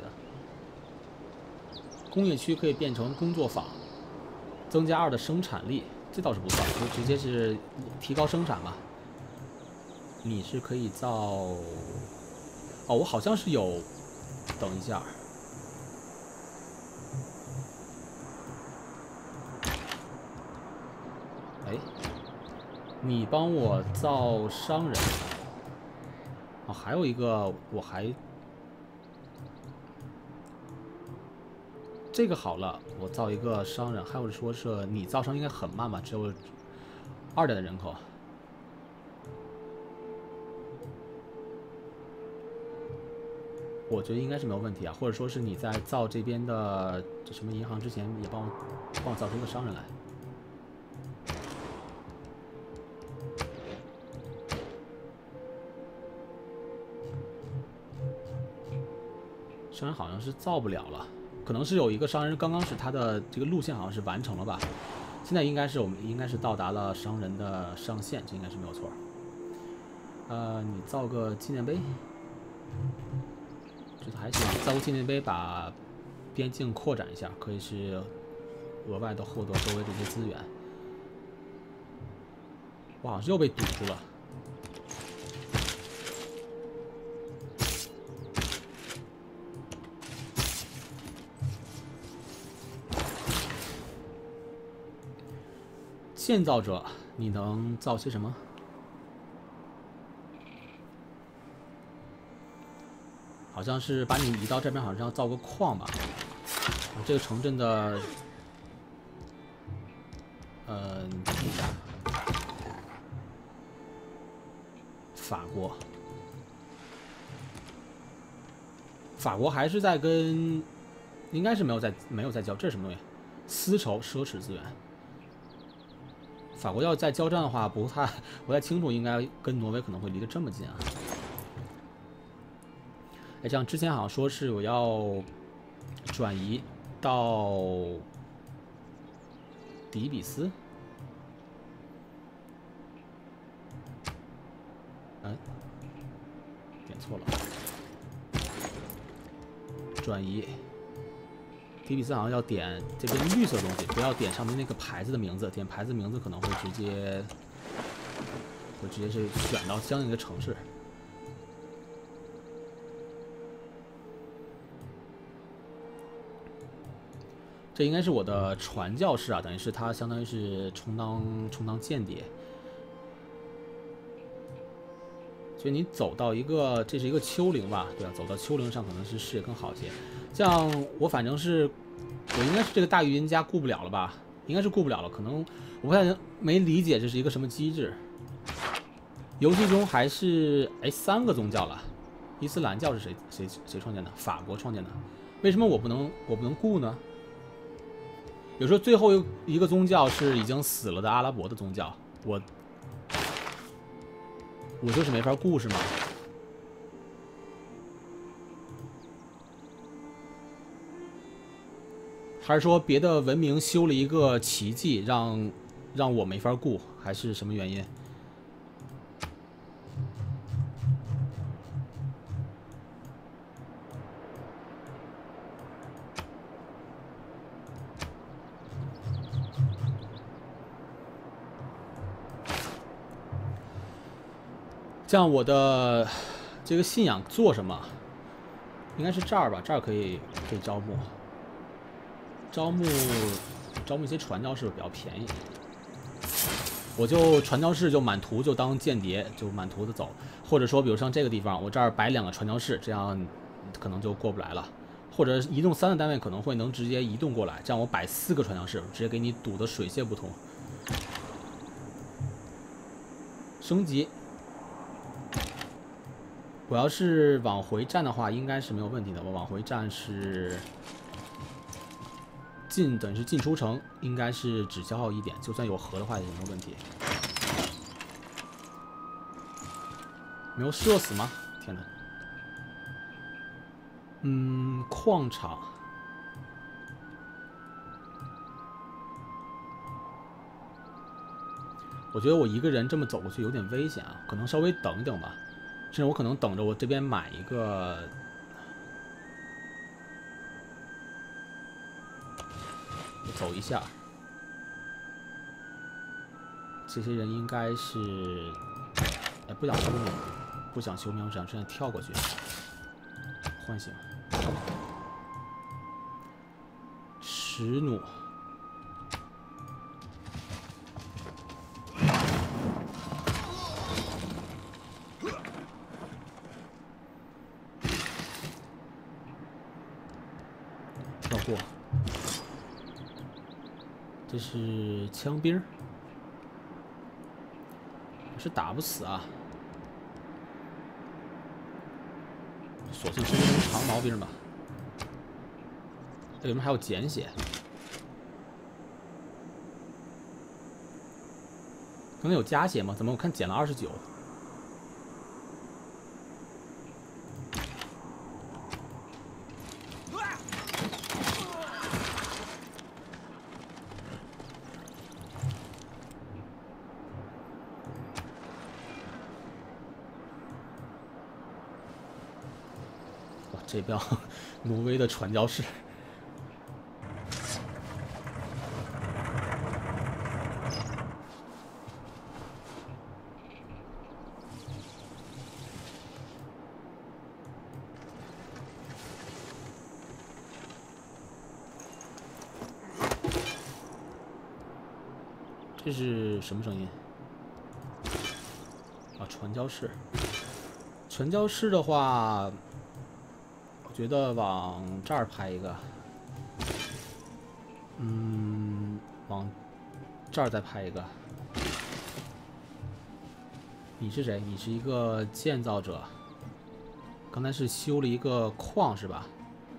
工业区可以变成工作坊，增加2的生产力，这倒是不错，就直接是提高生产嘛。你是可以造，哦，我好像是有，等一下， 哎，你帮我造商人。哦，还有一个，我还这个好了，我造一个商人。还有说是你造商应该很慢吧，只有2代的人口。我觉得应该是没有问题啊，或者说是你在造这边的这什么银行之前，也帮我造出一个商人来。商人好像是造不了了，可能是有一个商人刚刚是他的这个路线好像是完成了吧，现在应该是我们应该是到达了商人的上限，这应该是没有错。你造个纪念碑。这还行，造个纪念碑，把边境扩展一下，可以是额外的获得周围这些资源。我好像又被堵住了。建造者，你能造些什么？好像是把你移到这边，好像要造个矿吧。这个城镇的，看一下，法国还是在跟，应该是没有在交，这是什么东西？丝绸奢侈资源。法国要再交战的话，不太清楚，应该跟挪威可能会离得这么近啊。哎，这样之前好像说是我要转移到底比斯，点错了，转移。底比斯好像要点这边绿色的东西，不要点上面那个牌子的名字，点牌子名字可能会直接是选到相应的城市。这应该是我的传教士啊，等于是他相当于是充当间谍。所以你走到一个，这是一个丘陵吧？对吧？走到丘陵上可能是视野更好一些。这样我反正是，我应该是这个大预言家顾不了了吧？应该是顾不了了，可能我不太没理解这是一个什么机制。游戏中还是3个宗教了，伊斯兰教是谁创建的？法国创建的。为什么我不能顾呢？有时候最后一个宗教是已经死了的阿拉伯的宗教，我就是没法顾是吗？还是说别的文明修了一个奇迹，让我没法顾，还是什么原因？这样我的这个信仰做什么？应该是这儿吧，这儿可以招募。招募一些传教士比较便宜，我就传教士就满图就当间谍，就满图的走，或者说比如像这个地方，我这儿摆2个传教士，这样可能就过不来了，或者移动3个单位可能会能直接移动过来，这样我摆4个传教士，直接给你堵得水泄不通。升级，我要是往回站的话，应该是没有问题的。我往回站是。等于是进出城，应该是只消耗1点，就算有河的话也没有问题。没有射死吗？天哪！矿场。我觉得我一个人这么走过去有点危险啊，可能稍微等一等吧，甚至我可能等着我这边买一个。走一下，这些人应该是，不想修命，不想修命，想这样跳过去，唤醒石弩， 错。这是枪兵，是打不死啊。索性是那长矛兵吧。为什么还有简血？可能有加血吗？怎么我看减了29？哇，这边挪威的传教士。这是什么声音？啊，传教士。传教士的话，我觉得往这儿拍一个，往这儿再拍一个。你是谁？你是一个建造者，刚才是修了一个矿是吧？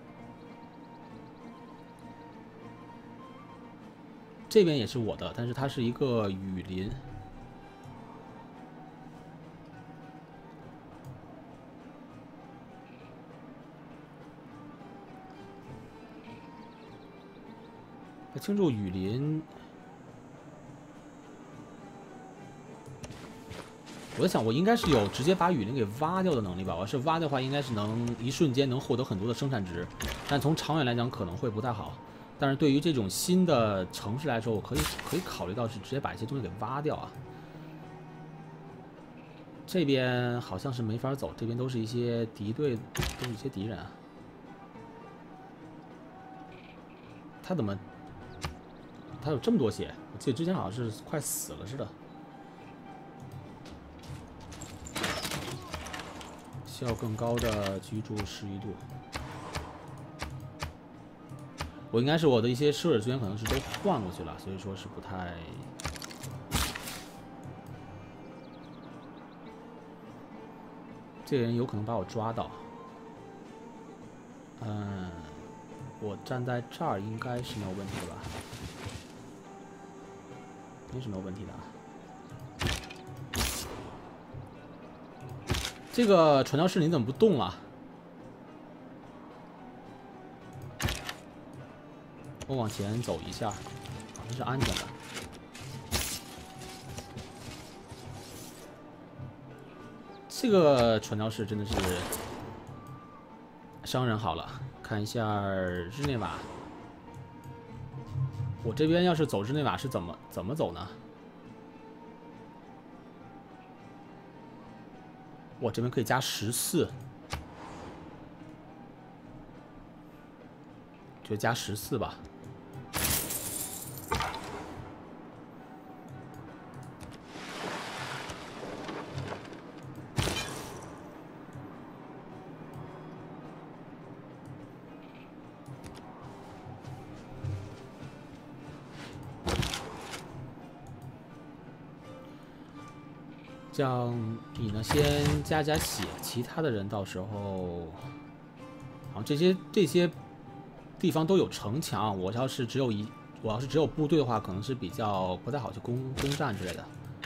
这边也是我的，但是它是一个雨林。不清楚雨林。我在想，我应该是有直接把雨林给挖掉的能力吧？我要是挖的话，应该是能一瞬间能获得很多的生产值，但从长远来讲可能会不太好。但是对于这种新的城市来说，我可以考虑到是直接把一些东西给挖掉啊。这边好像是没法走，这边都是一些敌对，都是一些敌人啊。他怎么？他有这么多血？我记得之前好像是快死了似的。需要更高的居住适宜度。我应该是我的一些奢侈资源可能是都换过去了，所以说是不太。这个人有可能把我抓到。我站在这儿应该是没有问题的吧？没什么问题的。这个传教士你怎么不动啊？我往前走一下，好像是安全的。这个传教士真的是商人好了，看一下日内瓦。我这边要是走日内瓦是怎么走呢？我这边可以加14，就加14吧。这样你呢，先加血，其他的人到时候，好像这些地方都有城墙。我要是只有部队的话，可能是比较不太好去攻占之类的。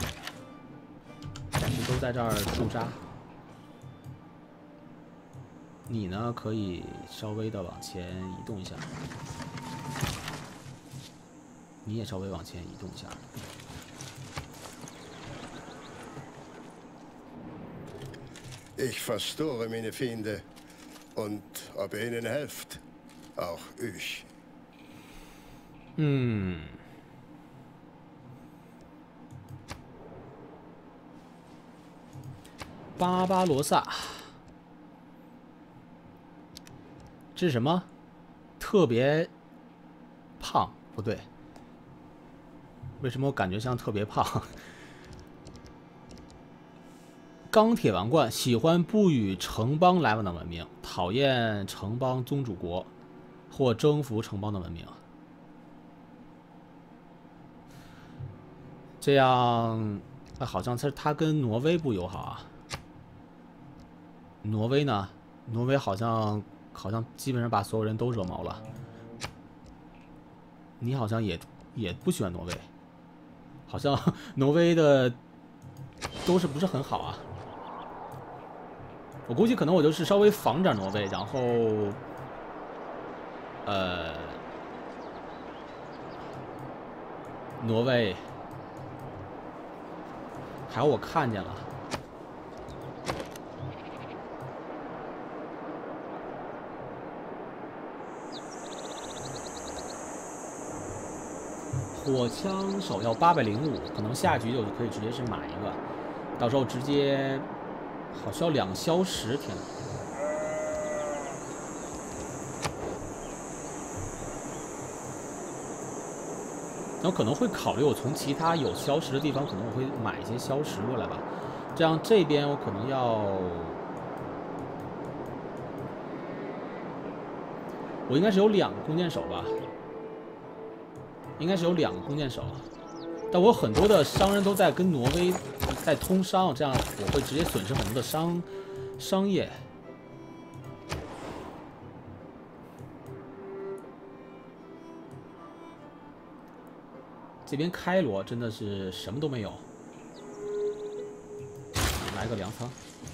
暂时都在这儿驻扎。你呢，可以稍微的往前移动一下。你也稍微往前移动一下。 Ich verstore meine Feinde und ob ihr ihnen helft, auch ich. 巴巴罗萨，这是什么？特别胖？不对，为什么我感觉像特别胖？钢铁王冠喜欢不与城邦来往的文明，讨厌城邦宗主国， 或征服城邦的文明。这样，好像他跟挪威不友好啊。挪威呢？挪威好像基本上把所有人都惹毛了。你好像也不喜欢挪威，好像挪威的都是不是很好啊？我估计可能我就是稍微防点挪威，然后挪威。还有我看见了，火枪手要805，可能下局就可以直接是买一个，到时候直接好需要2个消食，天哪！那我可能会考虑，我从其他有消食的地方，可能我会买一些消食过来吧。这样这边我可能要，我应该是有2个弓箭手吧，应该是有2个弓箭手，但我有很多的商人都在跟挪威在通商，这样我会直接损失很多的商业。这边开罗真的是什么都没有，来个粮仓。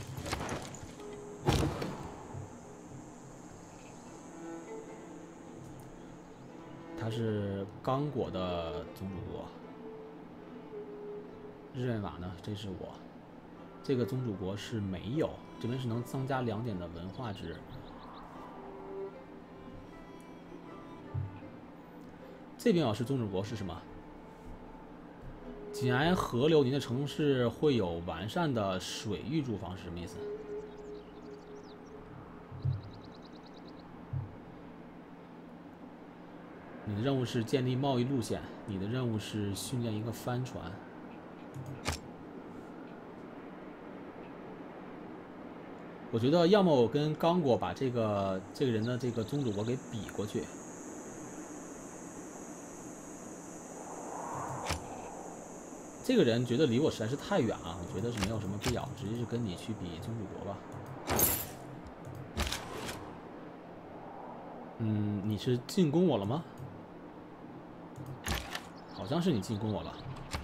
他是刚果的宗主国，日内瓦呢？这是我，这个宗主国是没有，这边是能增加2点的文化值。这边要是宗主国是什么？紧挨河流，您的城市会有完善的水域住房是什么意思？你的任务是建立贸易路线，你的任务是训练一个帆船。我觉得要么我跟刚果把这个人的这个宗主国给比过去。这个人觉得离我实在是太远了，我觉得是没有什么必要，直接是跟你去比宗主国吧。你是进攻我了吗？好像是你进攻我了。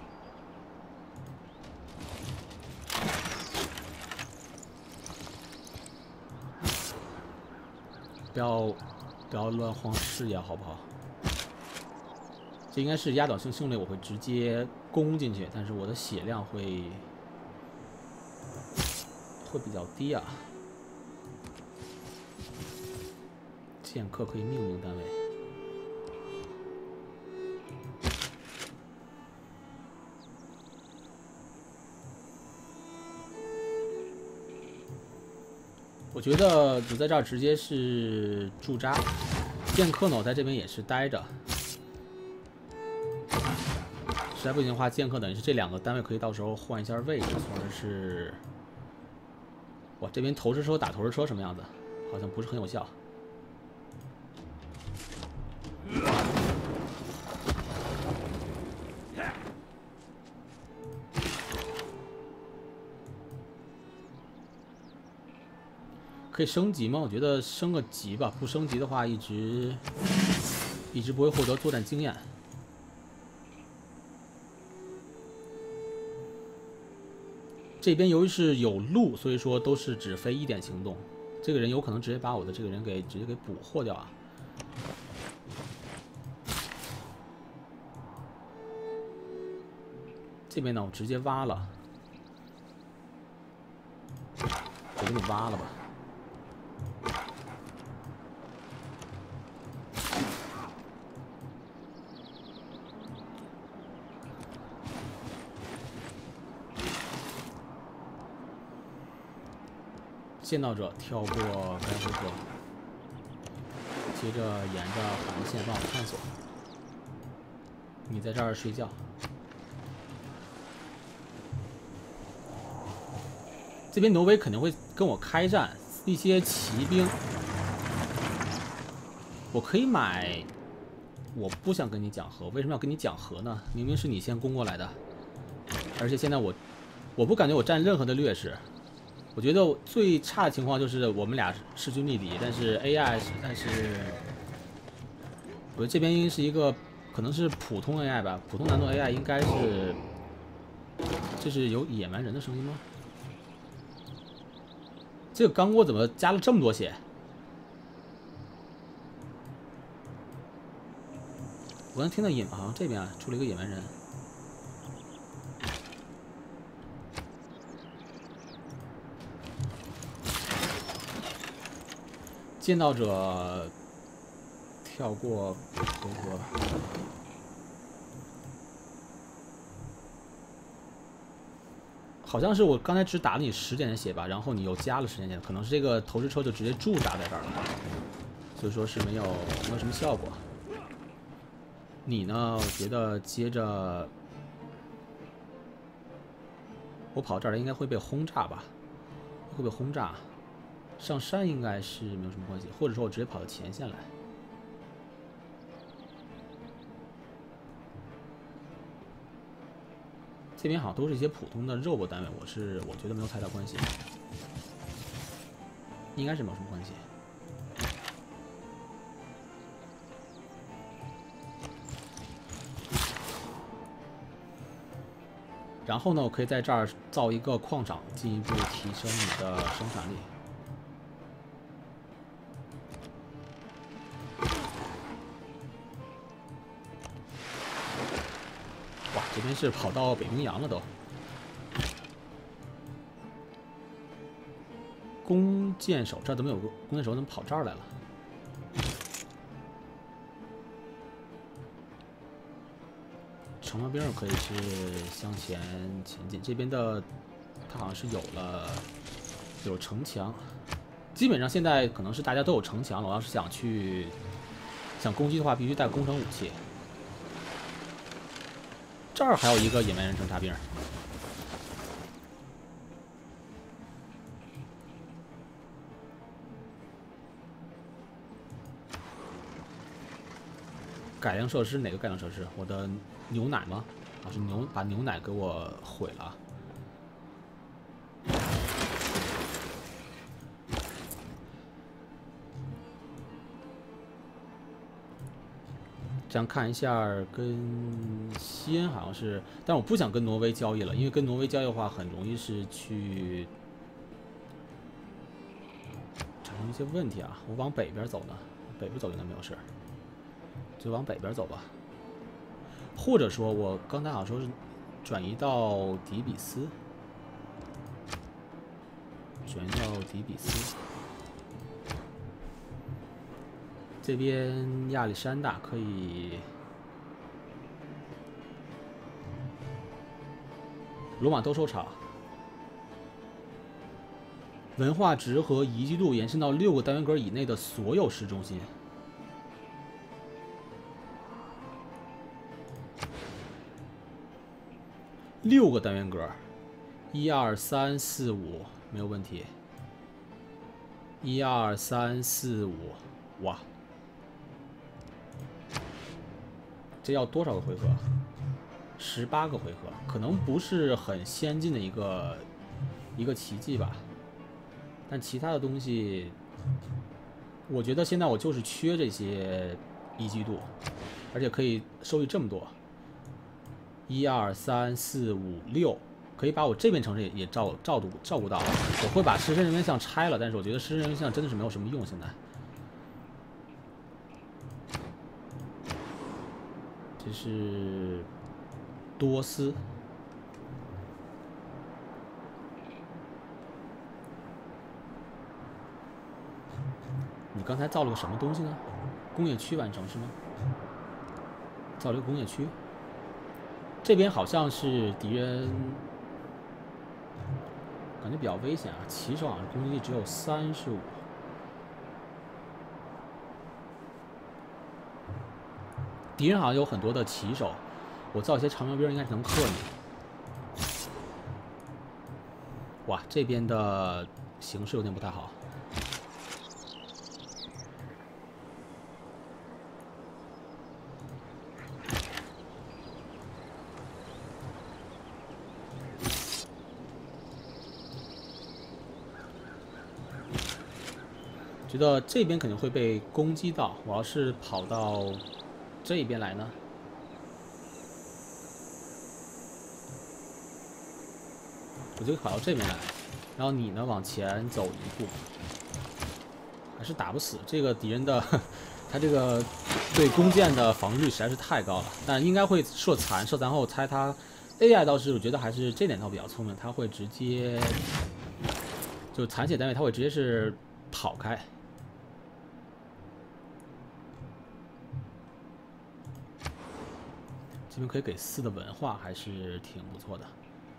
不要乱晃视野，好不好？这应该是压倒性胜利，我会直接攻进去，但是我的血量会比较低啊。剑客可以命名单位。我觉得我在这儿直接是驻扎，剑客呢我在这边也是待着。实在不行的话，剑客等于是这2个单位可以到时候换一下位置，或者是我这边投石车打投石车什么样子？好像不是很有效。可以升级吗？我觉得升个级吧，不升级的话一直不会获得作战经验。这边由于是有路，所以说都是只飞1点行动。这个人有可能直接把我的这个人直接给捕获掉啊！这边呢，我直接挖了，我给你挖了吧。见到者跳过该回合，接着沿着环线帮我探索。你在这儿睡觉。这边挪威肯定会跟我开战，一些骑兵。 我可以买。我不想跟你讲和，为什么要跟你讲和呢？明明是你先攻过来的，而且现在我不感觉我占任何的劣势。我觉得最差的情况就是我们俩势均力敌，但是 AI 实在是，我觉得这边应该是一个可能是普通 AI 吧，普通难度 AI 应该是，这是有野蛮人的声音吗？这个钢锅怎么加了这么多血？我刚听到好像这边啊出了一个野蛮人。剑道者跳过回合，好像是我刚才只打了你10点的血吧，然后你又加了10点血，可能是这个投掷车就直接驻扎在这儿了，所以说是没有什么效果。你呢？我觉得接着我跑这儿应该会被轰炸吧？会被轰炸。上山应该是没有什么关系，或者说我直接跑到前线来。这边好像都是一些普通的肉搏单位，我觉得没有太大关系，应该是没有什么关系。然后呢，我可以在这儿造一个矿场，进一步提升你的生产力。哇，这边是跑到北冰洋了都。弓箭手，这儿怎么有个弓箭手？怎么跑这儿来了？城墙边可以是向前进，这边的它好像是有城墙，基本上现在可能是大家都有城墙了。我要是想攻击的话，必须带攻城武器。这儿还有一个野蛮人侦察兵。改良设施哪个改良设施？我的牛奶吗？啊，是把牛奶给我毁了。这样看一下，跟西恩好像是，但我不想跟挪威交易了，因为跟挪威交易的话，很容易是去产生一些问题啊。我往北边走呢，北边走应该没有事。就往北边走吧，或者说，我刚才好像说是转移到底比斯，这边亚历山大可以，罗马斗兽场，文化值和宜居度延伸到6个单元格以内的所有市中心。6个单元格，1、2、3、4、5没有问题。1、2、3、4、5，哇，这要多少个回合？18个回合，可能不是很先进的一个奇迹吧。但其他的东西，我觉得现在我就是缺这些宜居度，而且可以收益这么多。1、2、3、4、5、6，可以把我这边城市也照顾到了。我会把狮身人面像拆了，但是我觉得狮身人面像真的是没有什么用。现在，这是多斯。你刚才造了个什么东西呢？工业区完成是吗？造了一个工业区。这边好像是敌人，感觉比较危险啊！骑手好像攻击力只有35。敌人好像有很多的骑手，我造一些长矛兵应该是能克你。哇，这边的形势有点不太好。 觉得这边肯定会被攻击到。我要是跑到这边来呢？我就跑到这边来，然后你呢往前走一步，还是打不死这个敌人的。他这个对弓箭的防御率实在是太高了，但应该会射残。射残后猜他 AI 倒是我觉得还是这点倒比较聪明，他会直接就残血单位，他会直接是跑开。这边可以给4的文化，还是挺不错的。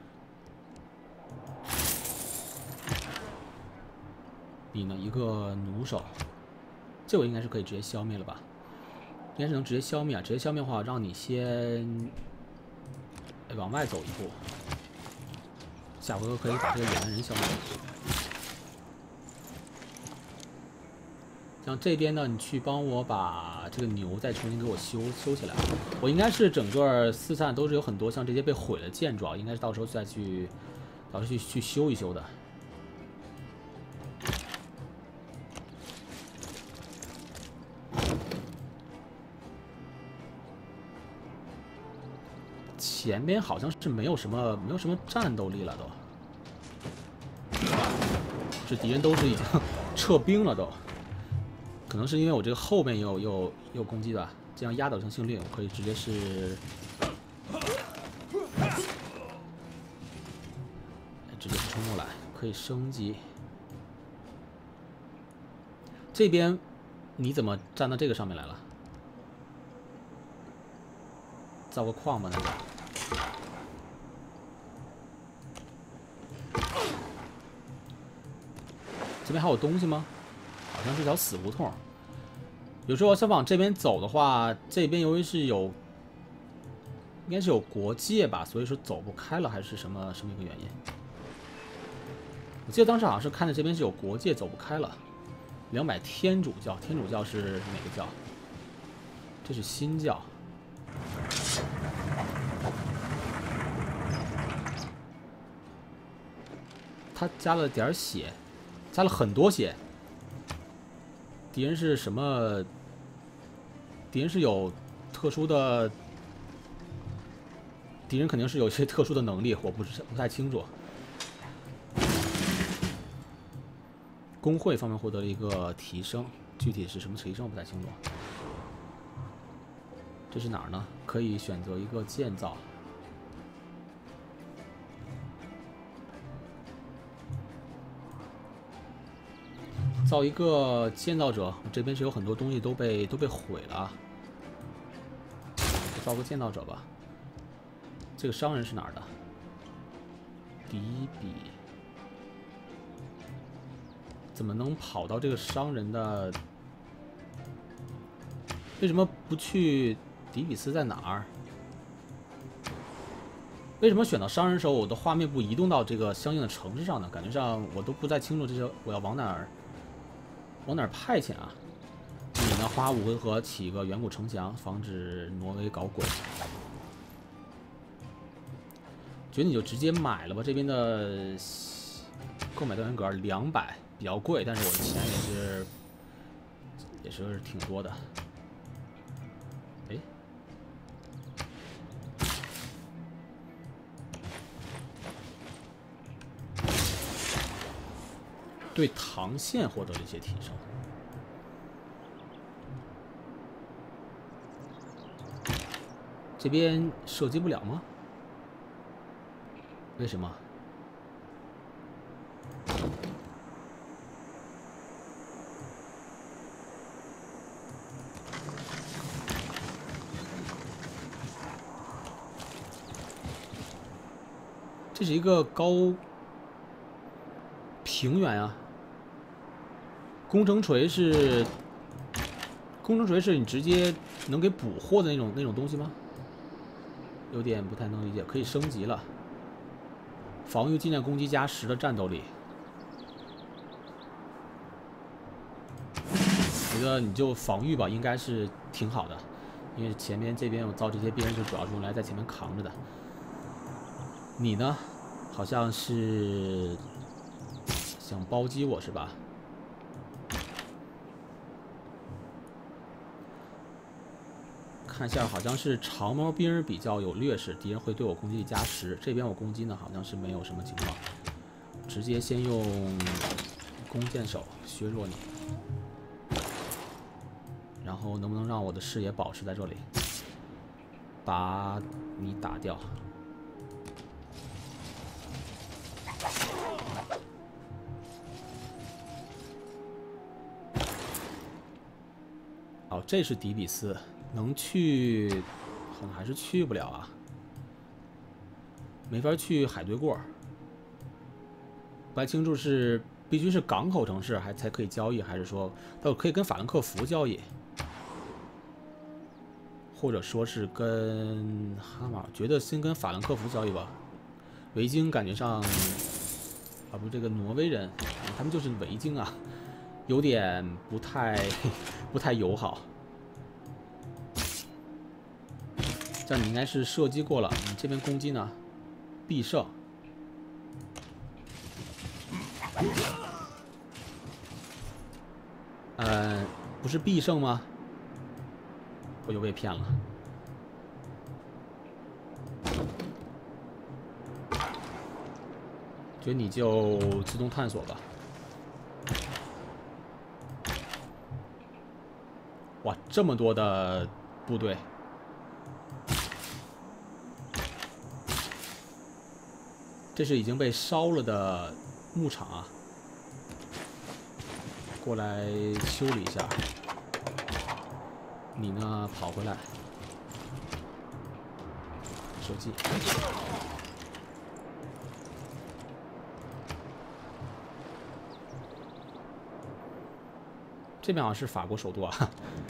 你呢？一个弩手，这我应该是可以直接消灭了吧？应该是能直接消灭啊！直接消灭的话，让你先往外走一步，下回合可以把这个野蛮人消灭。像这边呢，你去帮我把这个牛再重新给我修起来。我应该是整个4散都是有很多像这些被毁的建筑啊，应该是到时候再去修一修的。前边好像是没有什么战斗力了都，这敌人都是已经撤兵了都，可能是因为我这个后面有攻击吧，这样压倒性幸令，我可以直接是冲过来，可以升级。这边你怎么站到这个上面来了？造个矿吧那个。这边还有东西吗？好像是条死胡同。有时候想往这边走的话，这边由于是应该是有国界吧，所以说走不开了，还是什么一个原因？我记得当时好像是看着这边是有国界，走不开了。200天主教，天主教是哪个教？这是新教。他加了点血。加了很多血。敌人是什么？敌人是有特殊的，敌人肯定是有一些特殊的能力，我不太清楚。工会方面获得了一个提升，具体是什么提升我不太清楚。这是哪儿呢？可以选择一个建造。造一个建造者，这边是有很多东西都被毁了。造个建造者吧。这个商人是哪儿的？迪比。怎么能跑到这个商人的？为什么不去迪比斯在哪儿？为什么选到商人的时候，我的画面不移动到这个相应的城市上呢？感觉上我都不太清楚这些我要往哪儿派遣啊？你呢，花5回合起一个远古城墙，防止挪威搞鬼。觉得你就直接买了吧，这边的购买单元格200，比较贵，但是我的钱也是挺多的。哎，对膛线获得了一些提升。这边射击不了吗？为什么？这是一个高平原啊。工程锤是你直接能给捕获的那种东西吗？有点不太能理解。可以升级了。防御近战攻击加10的战斗力。觉得你就防御吧，应该是挺好的，因为前面这边我造这些兵就主要是用来在前面扛着的。你呢，好像是想包击我是吧？ 看一下，好像是长矛兵比较有劣势，敌人会对我攻击力加10。这边我攻击呢，好像是没有什么情况，直接先用弓箭手削弱你，然后能不能让我的视野保持在这里，把你打掉？哦，这是迪比斯，能去，可能还是去不了啊，没法去海对过。不太清楚是必须是港口城市才可以交易，还是说它可以跟法兰克福交易，或者说是跟哈马？觉得先跟法兰克福交易吧。维京感觉上，啊不，这个挪威人，他们就是维京啊。有点不太友好，这样你应该是射击过了，你这边攻击呢，必胜。不是必胜吗？我又被骗了。觉得你就自动探索吧。哇，这么多的部队！这是已经被烧了的牧场啊！过来修理一下。你呢，跑回来，手机。这边好像是法国首都啊。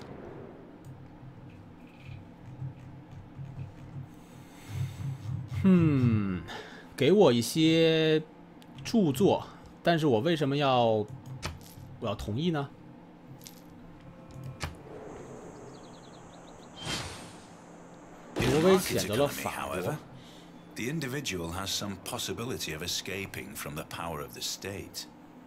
给我一些著作，但是我为什么我要同意呢？挪威谴责了法国。 The individual has some possibility of escaping from the power of the state.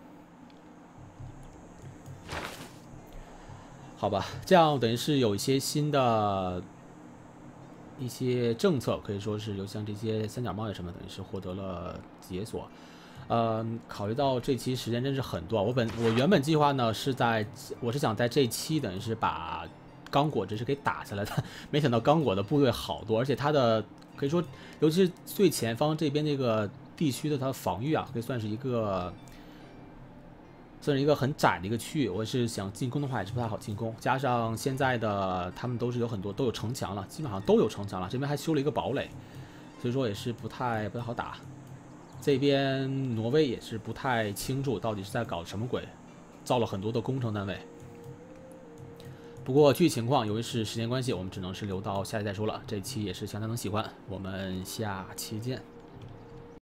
好吧，这样等于是有一些新的一些政策，可以说是有像这些三角贸易什么，等于是获得了解锁。考虑到这期时间真是很短，我原本计划呢我是想在这期等于是把刚果这是给打下来的，没想到刚果的部队好多，而且它的可以说，尤其是最前方这边这个地区的它防御啊，可以算是一个很窄的一个区域。我是想进攻的话也是不太好进攻，加上现在的他们都有城墙了，基本上都有城墙了，这边还修了一个堡垒，所以说也是不太好打。这边挪威也是不太清楚到底是在搞什么鬼，造了很多的工程单位。不过具体情况，由于是时间关系，我们只能是留到下期再说了。这期也是相当能喜欢，我们下期见。